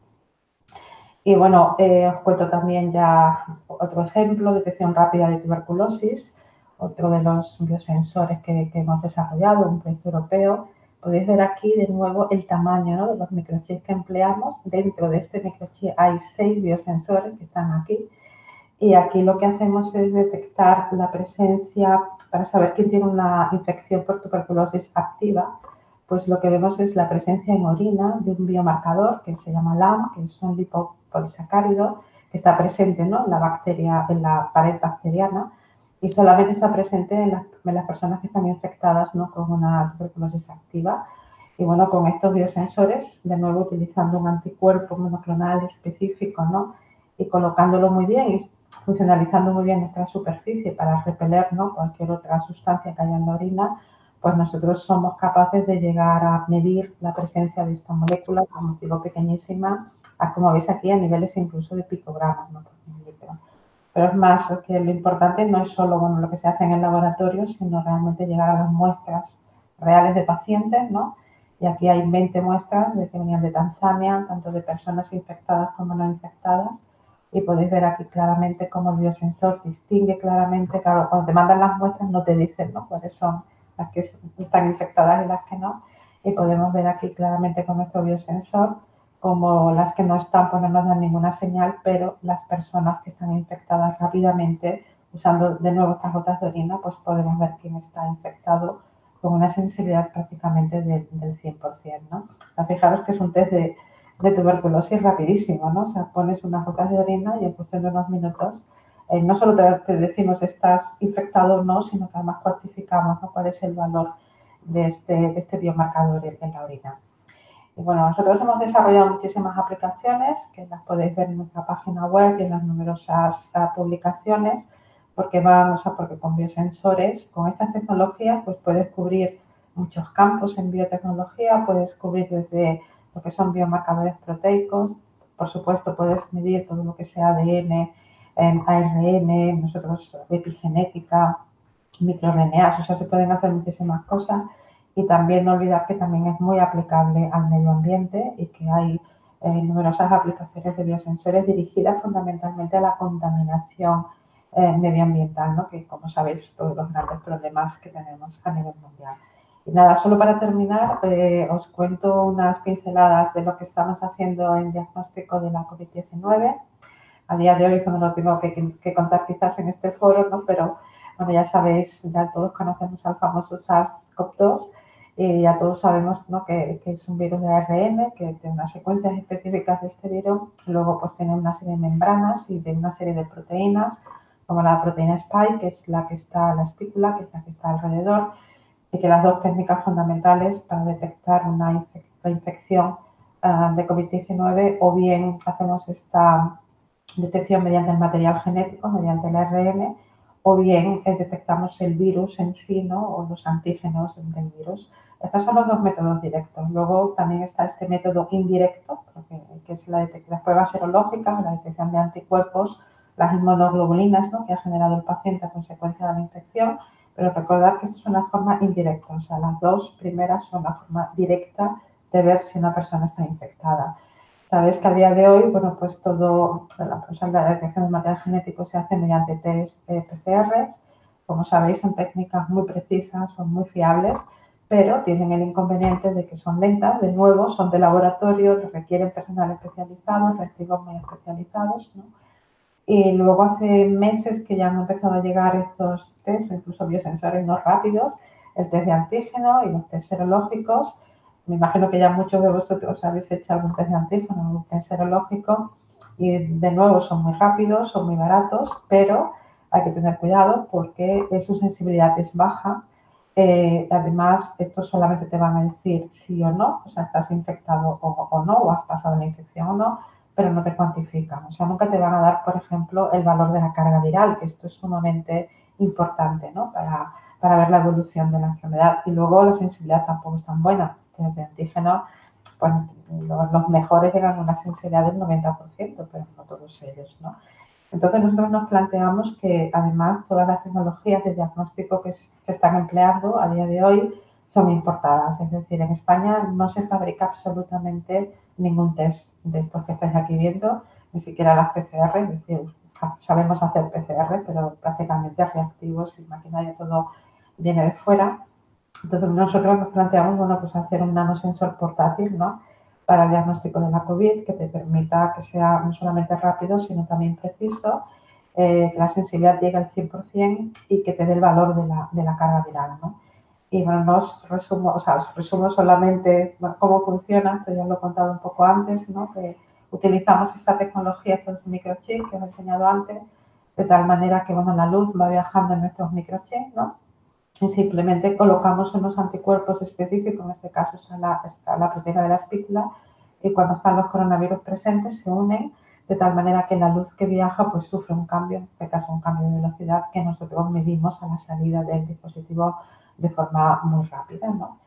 Y bueno, eh, os cuento también ya otro ejemplo, detección rápida de tuberculosis, otro de los biosensores que, que hemos desarrollado, un proyecto europeo. Podéis ver aquí de nuevo el tamaño, ¿no?, de los microchips que empleamos. Dentro de este microchip hay seis biosensores que están aquí. Y aquí lo que hacemos es detectar la presencia, para saber quién tiene una infección por tuberculosis activa, pues lo que vemos es la presencia en orina de un biomarcador que se llama L A M, que es un lipopolisacárido, que está presente, ¿no?, en la bacteria, en la pared bacteriana, y solamente está presente en las, en las personas que están infectadas, ¿no?, con una tuberculosis activa. Y bueno, con estos biosensores, de nuevo utilizando un anticuerpo monoclonal específico, ¿no?, y colocándolo muy bien y funcionalizando muy bien nuestra superficie para repeler, ¿no?, cualquier otra sustancia que haya en la orina, pues nosotros somos capaces de llegar a medir la presencia de esta molécula, como digo, pequeñísima, como veis aquí, a niveles incluso de picogramos, ¿no?, por mililitro. Pero es más, que lo importante no es solo, bueno, lo que se hace en el laboratorio, sino realmente llegar a las muestras reales de pacientes, ¿no? Y aquí hay veinte muestras de que venían de Tanzania, tanto de personas infectadas como no infectadas. Y podéis ver aquí claramente cómo el biosensor distingue claramente, claro, cuando te mandan las muestras no te dicen, ¿no?, cuáles son las que están infectadas y las que no. Y podemos ver aquí claramente con nuestro biosensor como las que no están, pues no nos dan ninguna señal, pero las personas que están infectadas rápidamente, usando de nuevo estas gotas de orina, pues podemos ver quién está infectado con una sensibilidad prácticamente de, del cien por cien, ¿no? O sea, fijaros que es un test de, de tuberculosis rapidísimo, ¿no? O sea, pones unas gotas de orina y en cuestión de unos minutos eh, no solo te, te decimos estás infectado o no, sino que además cuantificamos, ¿no?, cuál es el valor de este, de este biomarcador en la orina. Y bueno, nosotros hemos desarrollado muchísimas aplicaciones que las podéis ver en nuestra página web y en las numerosas uh, publicaciones, porque van, o sea, porque con biosensores, con estas tecnologías, pues puedes cubrir muchos campos en biotecnología, puedes cubrir desde lo que son biomarcadores proteicos, por supuesto puedes medir todo lo que sea A D N, eh, A R N, nosotros epigenética, microR N As, o sea, se pueden hacer muchísimas cosas. Y también no olvidar que también es muy aplicable al medio ambiente y que hay eh, numerosas aplicaciones de biosensores dirigidas fundamentalmente a la contaminación eh, medioambiental, ¿no?, que como sabéis todos los grandes problemas que tenemos a nivel mundial. Y nada, solo para terminar, eh, os cuento unas pinceladas de lo que estamos haciendo en diagnóstico de la COVID diecinueve. A día de hoy, eso no lo tengo que, que contar quizás en este foro, ¿no?, pero bueno, ya sabéis, ya todos conocemos al famoso SARS-CoV dos, y ya todos sabemos, ¿no?, que, que es un virus de A R N, que tiene unas secuencias específicas de este virus, luego pues tiene una serie de membranas y de una serie de proteínas, como la proteína Spike, que es la que está, la espícula, que es la que está alrededor, y que las dos técnicas fundamentales para detectar una infec la infección uh, de COVID diecinueve, o bien hacemos esta detección mediante el material genético, mediante el A R N, o bien eh, detectamos el virus en sí, ¿no?, o los antígenos del virus. Estos son los dos métodos directos. Luego también está este método indirecto, que es la de las pruebas serológicas, la detección de anticuerpos, las inmunoglobulinas, ¿no?, que ha generado el paciente a consecuencia de la infección. Pero recordad que esto es una forma indirecta, o sea, las dos primeras son la forma directa de ver si una persona está infectada. Sabéis que a día de hoy, bueno, pues todo, la, o sea, la detección del material genético se hace mediante test eh, P C Rs. Como sabéis, son técnicas muy precisas, son muy fiables, pero tienen el inconveniente de que son lentas, de nuevo, son de laboratorio, requieren personal especializado, recibos muy especializados, ¿no? Y luego hace meses que ya han empezado a llegar estos test, incluso biosensores no rápidos, el test de antígeno y los test serológicos. Me imagino que ya muchos de vosotros habéis hecho algún test de antígeno, algún test serológico, y de nuevo son muy rápidos, son muy baratos, pero hay que tener cuidado porque su sensibilidad es baja. Eh, además, estos solamente te van a decir sí o no, o sea, estás infectado o, o no, o has pasado la infección o no, pero no te cuantifican. O sea, nunca te van a dar, por ejemplo, el valor de la carga viral, que esto es sumamente importante, ¿no?, para, para ver la evolución de la enfermedad. Y luego la sensibilidad tampoco es tan buena. El de antígeno pues los, los mejores llegan a una sensibilidad del noventa por ciento, pero no todos ellos, ¿no? Entonces nosotros nos planteamos que además todas las tecnologías de diagnóstico que se están empleando a día de hoy son importadas, es decir, en España no se fabrica absolutamente ningún test de estos que estáis aquí viendo, ni siquiera las P C R, es decir, sabemos hacer P C R, pero prácticamente reactivos y maquinaria todo viene de fuera. Entonces nosotros nos planteamos, bueno, pues hacer un nanosensor portátil, ¿no?, para el diagnóstico de la COVID, que te permita que sea no solamente rápido, sino también preciso, eh, que la sensibilidad llegue al cien por cien y que te dé el valor de la, de la carga viral, ¿no? Y bueno, no os resumo, o sea, os resumo solamente bueno, cómo funciona, esto ya lo he contado un poco antes, ¿no?, que utilizamos esta tecnología, estos microchips que os he enseñado antes, de tal manera que bueno, la luz va viajando en nuestros microchips, ¿no?, y simplemente colocamos unos anticuerpos específicos, en este caso es la, la proteína de la espícula, y cuando están los coronavirus presentes se unen de tal manera que la luz que viaja pues sufre un cambio, en este caso un cambio de velocidad que nosotros medimos a la salida del dispositivo de forma muy rápida, ¿no?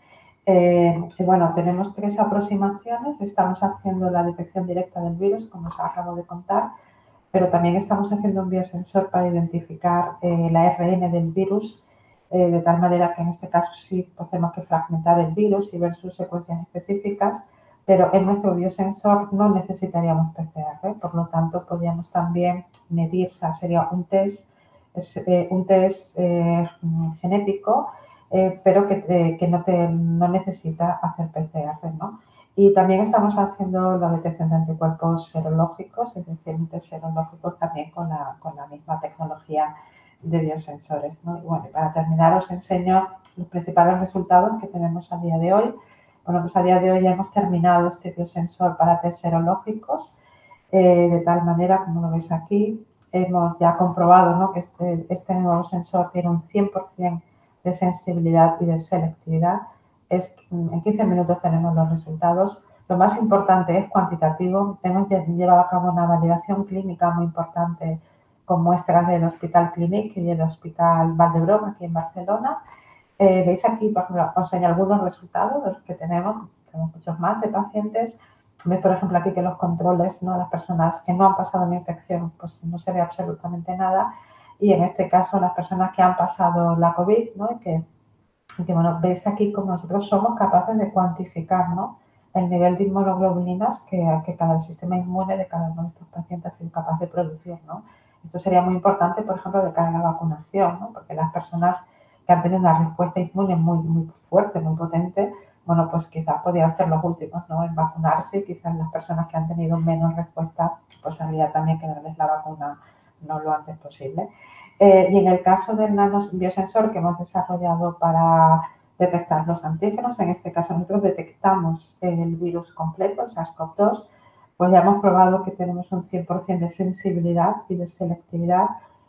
Eh, y bueno, tenemos tres aproximaciones, estamos haciendo la detección directa del virus, como os acabo de contar, pero también estamos haciendo un biosensor para identificar eh, la R N del virus, eh, de tal manera que en este caso sí tenemos que fragmentar el virus y ver sus secuencias específicas, pero en nuestro biosensor no necesitaríamos P C R, por lo tanto podríamos también medir, o sea, sería un test, es, eh, un test eh, genético, eh, pero que, eh, que no, te, no necesita hacer P C R, ¿no? Y también estamos haciendo la detección de anticuerpos serológicos, es decir, test serológicos también con la, con la misma tecnología de biosensores, ¿no? Y bueno, para terminar os enseño los principales resultados que tenemos a día de hoy. Bueno, pues a día de hoy ya hemos terminado este biosensor para test serológicos, eh, de tal manera, como lo veis aquí, hemos ya comprobado, ¿no?, que este, este nuevo sensor tiene un cien por cien de sensibilidad y de selectividad. Es, en quince minutos tenemos los resultados. Lo más importante es cuantitativo. Hemos llevado a cabo una validación clínica muy importante con muestras del Hospital Clínic y del Hospital Vall-d'Hebron, aquí en Barcelona. Eh, veis aquí, por ejemplo, os enseño algunos resultados de los que tenemos, tenemos muchos más de pacientes. Veis, por ejemplo, aquí que los controles, ¿no?, las personas que no han pasado una infección, pues no se ve absolutamente nada. Y en este caso, las personas que han pasado la COVID, ¿no?, y que, y que bueno, veis aquí como nosotros somos capaces de cuantificar, ¿no?, el nivel de inmunoglobulinas que, que cada sistema inmune de cada uno de estos pacientes ha sido capaz de producir, ¿no? Esto sería muy importante, por ejemplo, de cara a la vacunación, ¿no?, porque las personas que han tenido una respuesta inmune muy, muy fuerte, muy potente, bueno, pues quizás podrían ser los últimos, ¿no?, en vacunarse, y quizás las personas que han tenido menos respuesta, pues habría también que darles la vacuna no lo antes posible. Eh, y en el caso del nanobiosensor que hemos desarrollado para detectar los antígenos, en este caso nosotros detectamos el virus completo, el SARS CoV dos, pues ya hemos probado que tenemos un cien por cien de sensibilidad y de selectividad.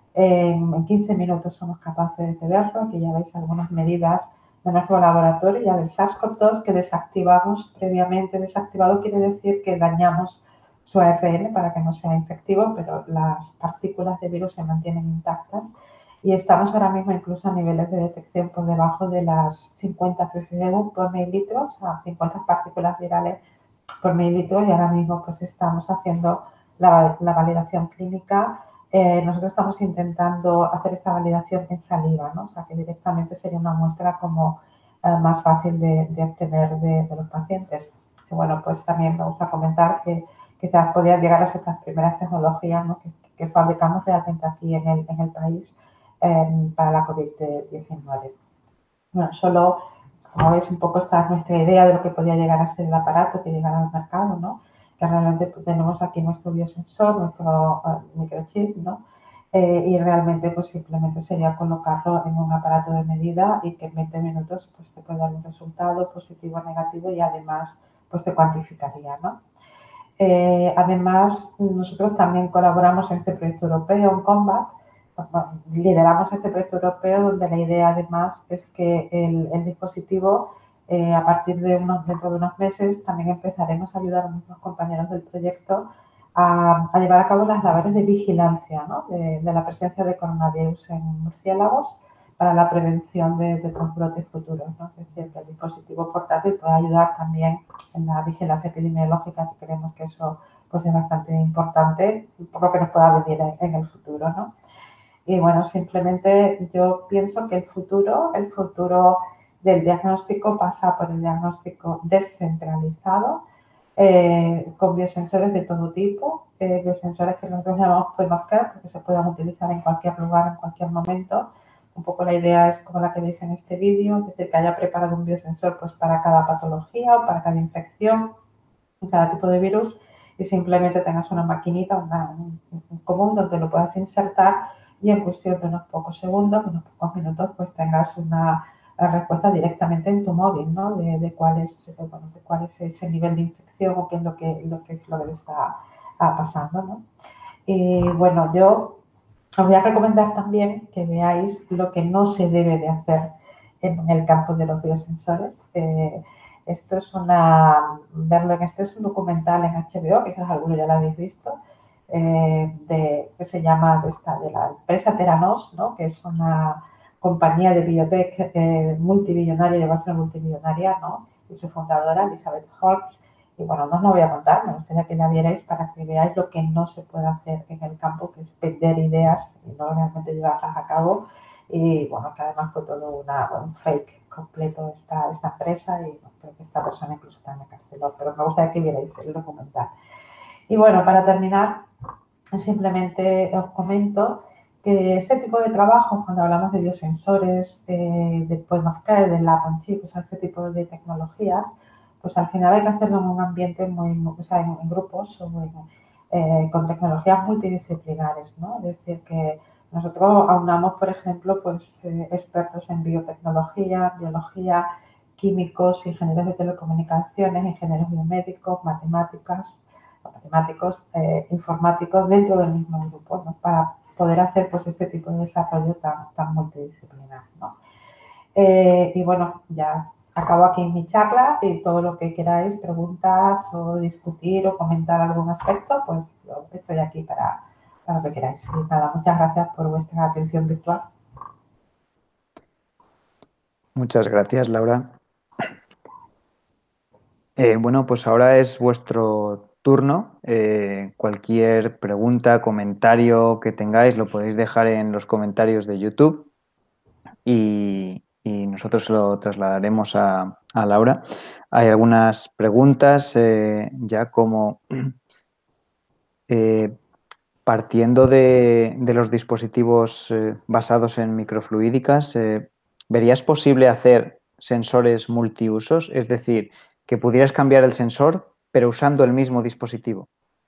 En quince minutos somos capaces de verlo. Aquí ya veis algunas medidas de nuestro laboratorio ya del SARS CoV dos que desactivamos previamente. Desactivado quiere decir que dañamos su A R N para que no sea infectivo, pero las partículas de virus se mantienen intactas. Y estamos ahora mismo incluso a niveles de detección por debajo de las cincuenta ppm por mililitro, o sea, cincuenta partículas virales por mililitro, y ahora mismo pues estamos haciendo la, la validación clínica. Eh, nosotros estamos intentando hacer esta validación en saliva, ¿no? O sea, que directamente sería una muestra como eh, más fácil de, de obtener de, de los pacientes. Y bueno, pues también me gusta comentar que quizás podrían llegar a ser estas primeras tecnologías, ¿no?, que, que fabricamos realmente aquí en el, en el país eh, para la COVID diecinueve. Bueno, solo, como veis, un poco esta es nuestra idea de lo que podría llegar a ser el aparato que llegará al mercado, ¿no?, que realmente pues, tenemos aquí nuestro biosensor, nuestro uh, microchip, ¿no?, eh, y realmente pues simplemente sería colocarlo en un aparato de medida y que en veinte minutos pues te puede dar un resultado positivo o negativo, y además pues te cuantificaría, ¿no? Eh, además, nosotros también colaboramos en este proyecto europeo, en Combat. Lideramos este proyecto europeo donde la idea además es que el, el dispositivo, eh, a partir de unos, dentro de unos meses, también empezaremos a ayudar a nuestros compañeros del proyecto a, a llevar a cabo las labores de vigilancia, ¿no?, de, de la presencia de coronavirus en murciélagos, para la prevención de, de otros brotes futuros, ¿no? Es decir, que el dispositivo portátil puede ayudar también en la vigilancia epidemiológica, que creemos que eso pues, es bastante importante por lo que nos pueda venir en, en el futuro, ¿no? Y bueno, simplemente yo pienso que el futuro, el futuro del diagnóstico pasa por el diagnóstico descentralizado, eh, con biosensores de todo tipo, eh, biosensores que nosotros llamamos point of care, porque se puedan utilizar en cualquier lugar, en cualquier momento. Un poco la idea es como la que veis en este vídeo, es decir, que haya preparado un biosensor pues, para cada patología o para cada infección, cada tipo de virus, y simplemente tengas una maquinita, una, un, un común donde lo puedas insertar y en cuestión de unos pocos segundos, unos pocos minutos, pues tengas una respuesta directamente en tu móvil, ¿no? De, de, cuál, es, bueno, de cuál es ese nivel de infección o qué es lo que, lo que, es lo que le está pasando, ¿no? Y bueno, yo os voy a recomendar también que veáis lo que no se debe de hacer en el campo de los biosensores. Eh, esto es una, verlo en este es un documental en H B O, que quizás alguno ya lo habéis visto, eh, de, que se llama de, esta, de la empresa Theranos, ¿no? Que es una compañía de biotech eh, multibillonaria, lleva a ser multimillonaria, ¿no? Y su fundadora, Elizabeth Holmes. Y bueno, no os lo voy a contar, me gustaría que la vierais para que veáis lo que no se puede hacer en el campo, que es vender ideas y no realmente llevarlas a cabo. Y bueno, que además fue todo una, un fake completo esta, esta empresa y bueno, creo que esta persona incluso está en la cárcel, pero me gustaría que vierais el documental. Y bueno, para terminar, simplemente os comento que este tipo de trabajo, cuando hablamos de biosensores, eh, de point of care, de lab on chip, o sea, este tipo de tecnologías, pues al final hay que hacerlo en un ambiente muy, muy o sea, en, en grupos o en, eh, con tecnologías multidisciplinares, ¿no? Es decir, que nosotros aunamos, por ejemplo, pues eh, expertos en biotecnología, biología, químicos, ingenieros de telecomunicaciones, ingenieros biomédicos, matemáticas, matemáticos, eh, informáticos dentro del mismo grupo, ¿no? Para poder hacer pues este tipo de desarrollo tan, tan multidisciplinar, ¿no? Eh, y bueno, ya acabo aquí mi charla y todo lo que queráis, preguntas o discutir o comentar algún aspecto, pues yo estoy aquí para, para lo que queráis. Y nada, muchas gracias por vuestra atención virtual. Muchas gracias, Laura. Eh, bueno, pues ahora es vuestro turno. Eh, cualquier pregunta, comentario que tengáis lo podéis dejar en los comentarios de YouTube y, y nosotros lo trasladaremos a, a Laura. Hay algunas preguntas eh, ya como eh, partiendo de, de, los dispositivos eh, basados en microfluídicas, eh, ¿verías posible hacer sensores multiusos? Es decir, que pudieras cambiar el sensor, pero usando el mismo dispositivo.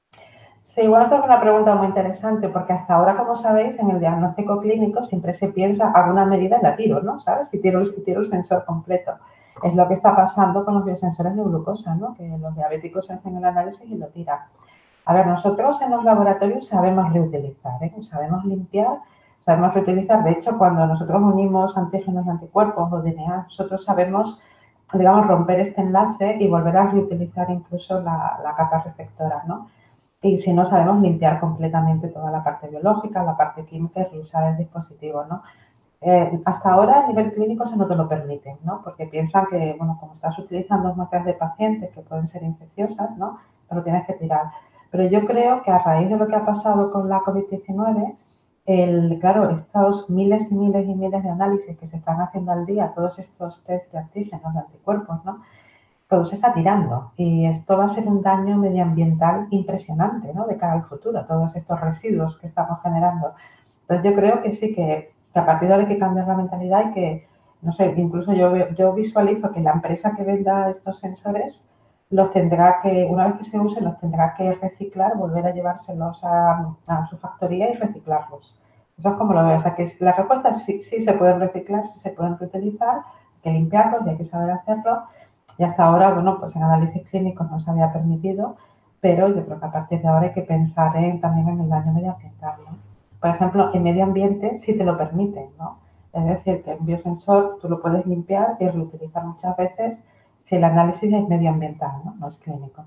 Sí, bueno, esta es una pregunta muy interesante porque hasta ahora, como sabéis, en el diagnóstico clínico siempre se piensa, hago una medida y la tiro, ¿no? ¿Sabes? Si tiro, si tiro el sensor completo. Es lo que está pasando con los biosensores de glucosa, ¿no? Que los diabéticos hacen el análisis y lo tiran. A ver, nosotros en los laboratorios sabemos reutilizar, ¿eh? Sabemos limpiar, sabemos reutilizar. De hecho, cuando nosotros unimos antígenos y anticuerpos o D N A, nosotros sabemos, digamos, romper este enlace y volver a reutilizar incluso la, la capa receptora, ¿no? Y si no, sabemos limpiar completamente toda la parte biológica, la parte química y reusar el dispositivo, ¿no? Eh, hasta ahora a nivel clínico eso no te lo permiten, ¿no? Porque piensan que, bueno, como estás utilizando muestras de pacientes que pueden ser infecciosas, ¿no? Te lo tienes que tirar. Pero yo creo que a raíz de lo que ha pasado con la COVID diecinueve, el, claro, estos miles y miles y miles de análisis que se están haciendo al día, todos estos test de antígenos, de anticuerpos, ¿no? Todo se está tirando y esto va a ser un daño medioambiental impresionante, ¿no? De cara al futuro, todos estos residuos que estamos generando. Entonces yo creo que sí, que, que a partir de ahora hay que cambiar la mentalidad y que, no sé, incluso yo, yo visualizo que la empresa que venda estos sensores los tendrá que, una vez que se usen, los tendrá que reciclar, volver a llevárselos a, a su factoría y reciclarlos. Eso es como lo veo. O sea, que la respuesta es sí, sí se pueden reciclar, sí se pueden reutilizar, hay que limpiarlos y hay que saber hacerlo. Y hasta ahora, bueno, pues en análisis clínicos no se había permitido, pero yo creo que a partir de ahora hay que pensar en, también en el daño medioambiental, ¿no? Por ejemplo, en medio ambiente sí te lo permiten, ¿no? Es decir, que un biosensor tú lo puedes limpiar y reutilizar muchas veces si el análisis es medioambiental, ¿no? No es clínico.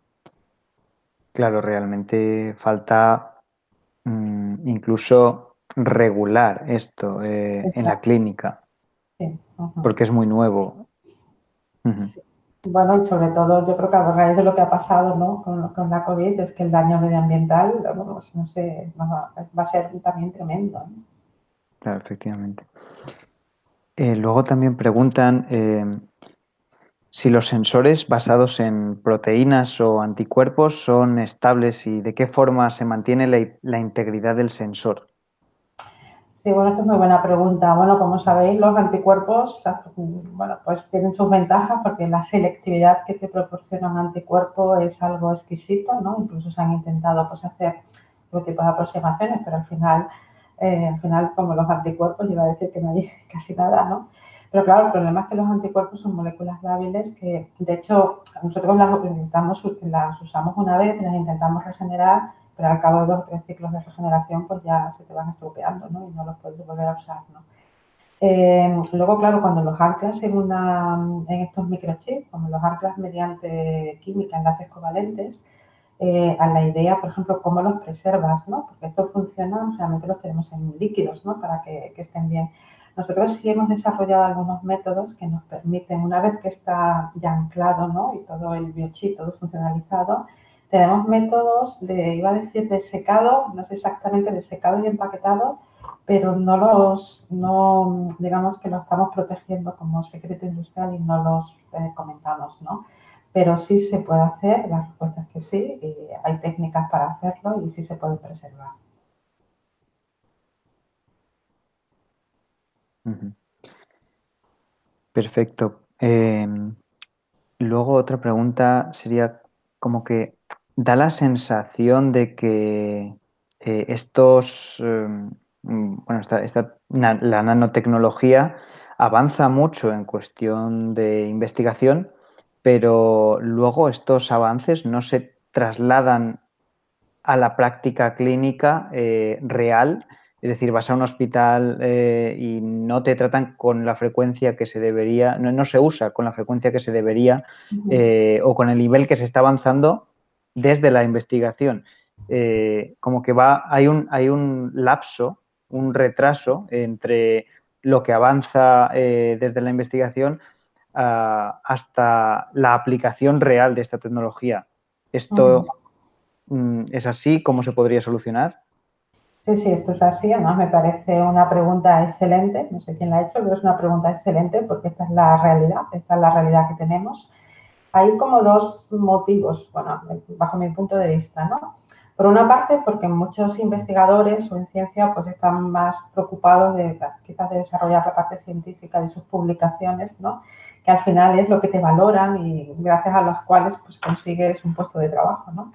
Claro, realmente falta mmm, incluso regular esto eh, en la clínica, Sí. Ujú. porque es muy nuevo. Uh-huh. Sí. Bueno, y sobre todo yo creo que a raíz de lo que ha pasado, ¿no? con, con la COVID es que el daño medioambiental, vamos, no sé, va, va a ser también tremendo, ¿no? Claro, efectivamente. Eh, luego también preguntan eh, si los sensores basados en proteínas o anticuerpos son estables y de qué forma se mantiene la, la integridad del sensor. Sí, bueno, esto es muy buena pregunta. Bueno, como sabéis, los anticuerpos, bueno, pues tienen sus ventajas porque la selectividad que te proporciona un anticuerpo es algo exquisito, ¿no? Incluso se han intentado pues, hacer todo tipo de aproximaciones, pero al final, eh, al final, como los anticuerpos, iba a decir que no hay casi nada, ¿no? Pero claro, el problema es que los anticuerpos son moléculas lábiles que, de hecho, nosotros las, intentamos, las usamos una vez y las intentamos regenerar, pero al cabo de dos o tres ciclos de regeneración pues ya se te van estropeando, ¿no? Y no los puedes volver a usar, ¿no? Eh, luego, claro, cuando los anclas en, una, en estos microchips, como los anclas mediante química, enlaces covalentes, eh, a la idea, por ejemplo, cómo los preservas, ¿no? Porque estos funcionan, realmente los tenemos en líquidos, ¿no? Para que, que estén bien. Nosotros sí hemos desarrollado algunos métodos que nos permiten, una vez que está ya anclado, ¿no? Y todo el biochip, todo funcionalizado, tenemos métodos de, iba a decir, de secado, no sé exactamente de secado y empaquetado, pero no los, no, digamos que los estamos protegiendo como secreto industrial y no los eh, comentamos, ¿no? Pero sí se puede hacer, la respuesta es que sí, y hay técnicas para hacerlo y sí se puede preservar. Uh-huh. Perfecto. Eh, luego otra pregunta sería como que da la sensación de que eh, estos, eh, bueno, esta, esta, la nanotecnología avanza mucho en cuestión de investigación, pero luego estos avances no se trasladan a la práctica clínica eh, real, es decir, vas a un hospital eh, y no te tratan con la frecuencia que se debería, no, no se usa con la frecuencia que se debería eh, o con el nivel que se está avanzando desde la investigación. Eh, como que va, hay un, hay un lapso, un retraso entre lo que avanza eh, desde la investigación uh, hasta la aplicación real de esta tecnología. Esto ¿es así? ¿Cómo se podría solucionar? Sí, sí, esto es así. Además, me parece una pregunta excelente. No sé quién la ha hecho, pero es una pregunta excelente porque esta es la realidad, esta es la realidad que tenemos. Hay como dos motivos, bueno, bajo mi punto de vista, ¿no? Por una parte, porque muchos investigadores o en ciencia pues están más preocupados de quizás de desarrollar la parte científica de sus publicaciones, ¿no? Que al final es lo que te valoran y gracias a las cuales pues consigues un puesto de trabajo, ¿no?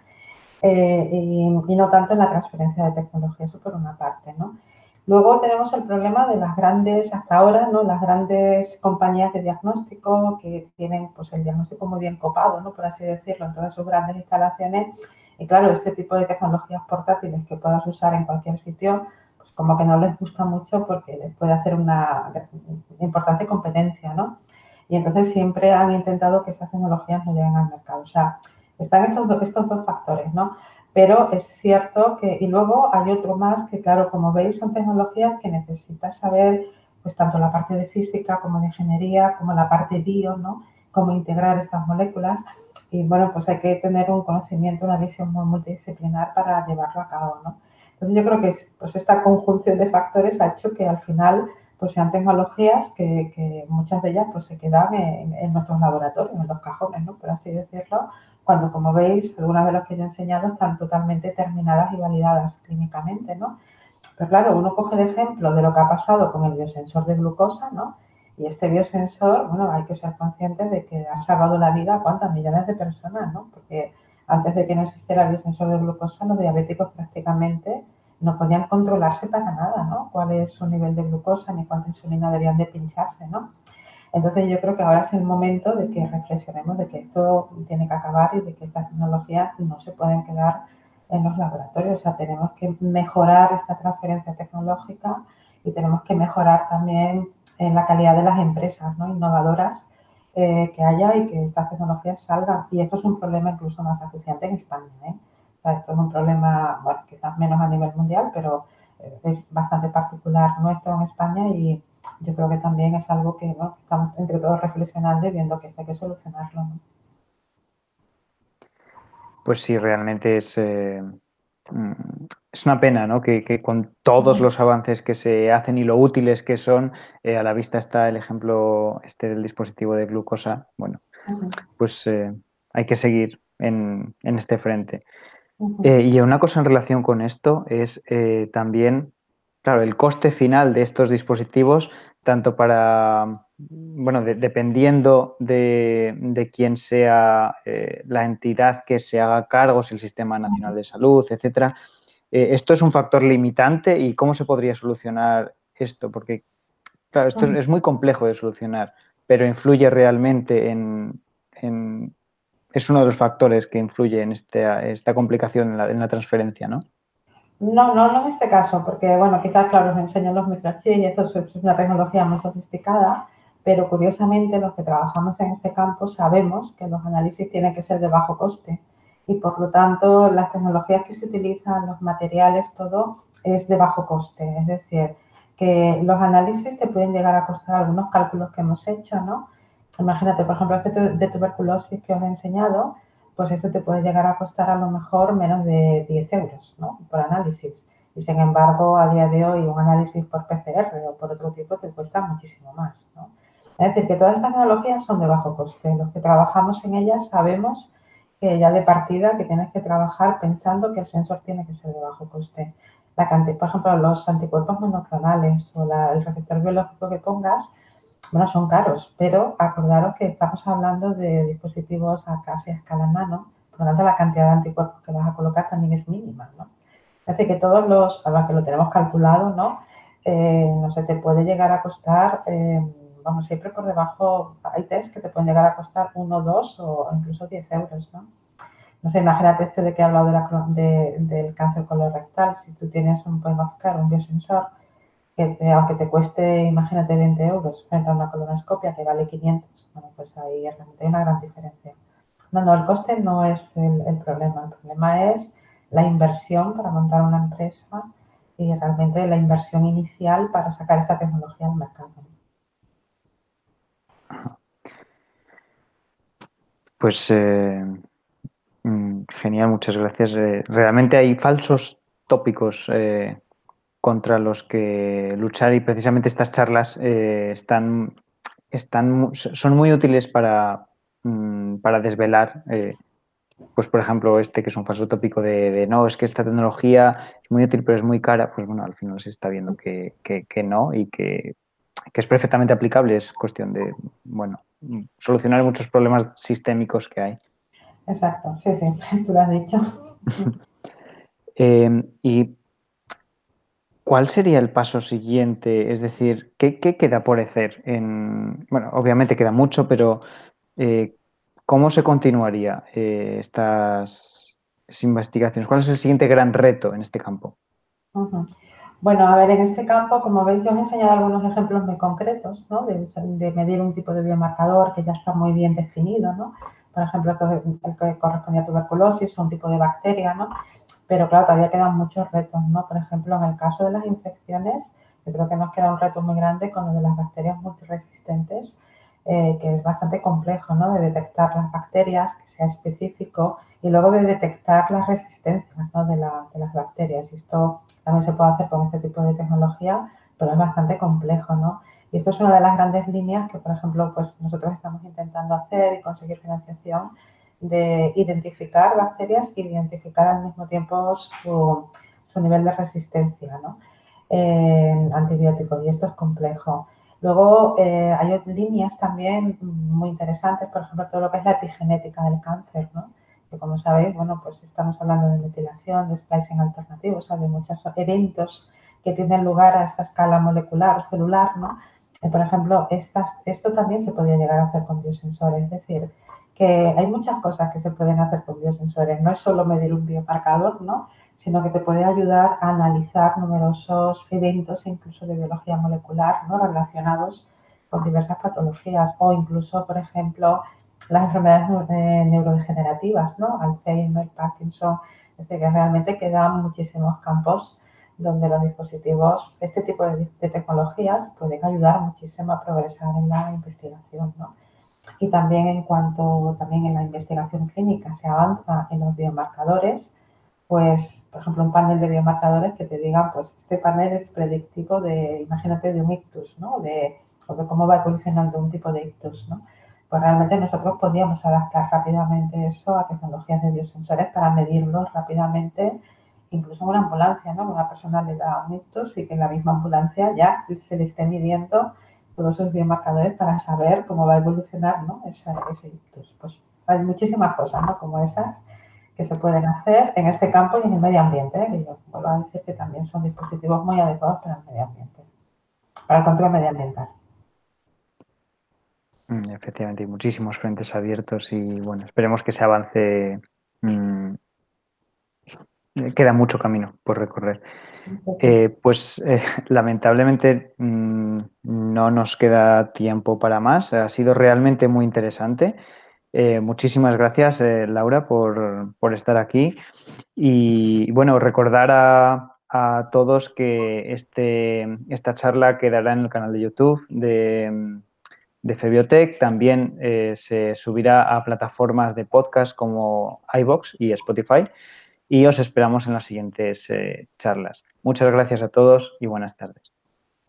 Eh, y, y, no tanto en la transferencia de tecnología, eso por una parte, ¿no? Luego tenemos el problema de las grandes, hasta ahora, ¿no? Las grandes compañías de diagnóstico que tienen pues, el diagnóstico muy bien copado, ¿no? Por así decirlo, en todas sus grandes instalaciones. Y claro, este tipo de tecnologías portátiles que puedas usar en cualquier sitio, pues como que no les gusta mucho porque les puede hacer una importante competencia, ¿no? Y entonces siempre han intentado que esas tecnologías no lleguen al mercado. O sea, están estos, do, estos dos factores, ¿no? Pero es cierto que, y luego hay otro más que, claro, como veis, son tecnologías que necesitas saber, pues tanto la parte de física como de ingeniería, como la parte bio, ¿no? Cómo integrar estas moléculas. Y bueno, pues hay que tener un conocimiento, una visión muy multidisciplinar para llevarlo a cabo, ¿no? Entonces yo creo que pues, esta conjunción de factores ha hecho que al final pues sean tecnologías que, que muchas de ellas pues se quedan en, en nuestros laboratorios, en los cajones, ¿no? Por así decirlo, cuando, como veis, algunas de las que yo he enseñado están totalmente terminadas y validadas clínicamente, ¿no? Pero claro, uno coge el ejemplo de lo que ha pasado con el biosensor de glucosa, ¿no? Y este biosensor, bueno, hay que ser conscientes de que ha salvado la vida a cuántas millones de personas, ¿no? Porque antes de que no existiera el biosensor de glucosa, los diabéticos prácticamente no podían controlarse para nada, ¿no? Cuál es su nivel de glucosa ni cuánta insulina deberían de pincharse, ¿no? Entonces yo creo que ahora es el momento de que reflexionemos de que esto tiene que acabar y de que estas tecnologías no se pueden quedar en los laboratorios. O sea, tenemos que mejorar esta transferencia tecnológica y tenemos que mejorar también en la calidad de las empresas, ¿no? Innovadoras eh, que haya y que estas tecnologías salgan. Y esto es un problema incluso más acuciante en España, ¿eh? O sea, esto es un problema, bueno, quizás menos a nivel mundial, pero es bastante particular nuestro en España y yo creo que también es algo que, ¿no?, estamos entre todos reflexionando y viendo que esto hay que solucionarlo, ¿no? Pues sí, realmente es, eh, mm, es una pena, ¿no? Que, que con todos Ujú, los avances que se hacen y lo útiles que son, eh, a la vista está el ejemplo este del dispositivo de glucosa. Bueno, ujú, pues eh, hay que seguir en, en este frente. ujú, Eh, y una cosa en relación con esto es eh, también, claro, el coste final de estos dispositivos, tanto para, bueno, de- dependiendo de, de quién sea eh, la entidad que se haga cargo, si el Sistema Nacional ujú, de Salud, etcétera. Eh, ¿esto es un factor limitante y cómo se podría solucionar esto? Porque, claro, esto es, ujú. es muy complejo de solucionar, pero influye realmente en, en- es uno de los factores que influye en este- esta complicación en la, en la transferencia, ¿no? No, no, no en este caso, porque bueno, quizás, claro, os enseño los microchips y esto es es una tecnología muy sofisticada, pero curiosamente los que trabajamos en este campo sabemos que los análisis tienen que ser de bajo coste y por lo tanto las tecnologías que se utilizan, los materiales, todo es de bajo coste. Es decir, que los análisis te pueden llegar a costar algunos cálculos que hemos hecho, ¿no? Imagínate, por ejemplo, este de tuberculosis que os he enseñado, pues este te puede llegar a costar a lo mejor menos de diez euros, ¿no?, por análisis. Y sin embargo, a día de hoy, un análisis por P C R o por otro tipo te cuesta muchísimo más, ¿no? Es decir, que todas estas tecnologías son de bajo coste. Los que trabajamos en ellas sabemos que ya de partida que tienes que trabajar pensando que el sensor tiene que ser de bajo coste. La cantidad, por ejemplo, los anticuerpos monoclonales o la, el receptor biológico que pongas, bueno, son caros, pero acordaros que estamos hablando de dispositivos a casi a escala nano, por lo tanto la cantidad de anticuerpos que vas a colocar también es mínima, ¿no? Es decir, que todos los, a los que lo tenemos calculado, ¿no? Eh, no sé, te puede llegar a costar, eh, vamos, siempre por debajo, hay test que te pueden llegar a costar uno, dos o incluso diez euros, ¿no? No sé, imagínate este de que he hablado de la, de, del cáncer colorectal, si tú tienes un point of care, un biosensor, que te, aunque te cueste, imagínate, veinte euros frente a una colonoscopia que vale quinientos, bueno, pues ahí realmente hay una gran diferencia. No, no, el coste no es el, el problema, el problema es la inversión para montar una empresa y realmente la inversión inicial para sacar esta tecnología al mercado. Pues eh, mm, genial, muchas gracias. Eh, realmente hay falsos tópicos eh, contra los que luchar y precisamente estas charlas eh, están, están, son muy útiles para, mm, para desvelar, eh, pues por ejemplo este que es un falso tópico de, de no, es que esta tecnología es muy útil pero es muy cara, pues bueno, al final se está viendo que, que, que no y que, que es perfectamente aplicable, es cuestión de, bueno, solucionar muchos problemas sistémicos que hay. Exacto, sí, sí, tú lo has dicho. Eh, ¿y cuál sería el paso siguiente? Es decir, ¿qué, qué queda por hacer? En, bueno, obviamente queda mucho, pero eh, ¿cómo se continuaría eh, estas investigaciones? ¿Cuál es el siguiente gran reto en este campo? Uh-huh. Bueno, a ver, en este campo, como veis, yo os he enseñado algunos ejemplos muy concretos, ¿no? De, de medir un tipo de biomarcador que ya está muy bien definido, ¿no? Por ejemplo, el que corresponde a tuberculosis o un tipo de bacteria, ¿no? Pero claro, todavía quedan muchos retos, ¿no? Por ejemplo, en el caso de las infecciones, yo creo que nos queda un reto muy grande con lo de las bacterias multiresistentes, eh, que es bastante complejo, ¿no? De detectar las bacterias, que sea específico, y luego de detectar las resistencias, ¿no?, de, la, de las bacterias. Y esto también se puede hacer con este tipo de tecnología, pero es bastante complejo, ¿no? Y esto es una de las grandes líneas que, por ejemplo, pues nosotros estamos intentando hacer y conseguir financiación, de identificar bacterias y identificar al mismo tiempo su, su nivel de resistencia, ¿no?, eh, antibióticos, y esto es complejo. Luego eh, hay líneas también muy interesantes, por ejemplo, todo lo que es la epigenética del cáncer, ¿no?, que como sabéis, bueno, pues estamos hablando de metilación, de splicing alternativo, o sea, de muchos eventos que tienen lugar a esta escala molecular, celular, ¿no? Y, por ejemplo, estas, esto también se podría llegar a hacer con biosensores, es decir, que hay muchas cosas que se pueden hacer con biosensores, no es solo medir un biomarcador, ¿no?, sino que te puede ayudar a analizar numerosos eventos, incluso de biología molecular, ¿no?, relacionados con diversas patologías o incluso, por ejemplo, las enfermedades eh, neurodegenerativas, ¿no?, Alzheimer, Parkinson, es decir, que realmente quedan muchísimos campos donde los dispositivos, este tipo de, de tecnologías pueden ayudar muchísimo a progresar en la investigación, ¿no? Y también en cuanto también en la investigación clínica se avanza en los biomarcadores, pues, por ejemplo, un panel de biomarcadores que te digan, pues, este panel es predictivo de, imagínate, de un ictus, ¿no? De, o de cómo va evolucionando un tipo de ictus, ¿no? Pues realmente nosotros podríamos adaptar rápidamente eso a tecnologías de biosensores para medirlo rápidamente, incluso en una ambulancia, ¿no? Una persona le da un ictus y que en la misma ambulancia ya se le esté midiendo todos esos biomarcadores para saber cómo va a evolucionar, ¿no? Ese, ese ictus. Pues hay muchísimas cosas, ¿no? Como esas que se pueden hacer en este campo y en el medio ambiente, ¿eh? Que yo vuelvo a decir que también son dispositivos muy adecuados para el medio ambiente, para el control medioambiental. Efectivamente, hay muchísimos frentes abiertos y bueno, esperemos que se avance. Mmm, queda mucho camino por recorrer. Eh, pues eh, lamentablemente mmm, no nos queda tiempo para más. Ha sido realmente muy interesante. Eh, muchísimas gracias, eh, Laura, por, por, estar aquí. Y bueno, recordar a, a todos que este, esta charla quedará en el canal de YouTube de, de Febiotech. También eh, se subirá a plataformas de podcast como iVoox y Spotify. Y os esperamos en las siguientes eh, charlas. Muchas gracias a todos y buenas tardes.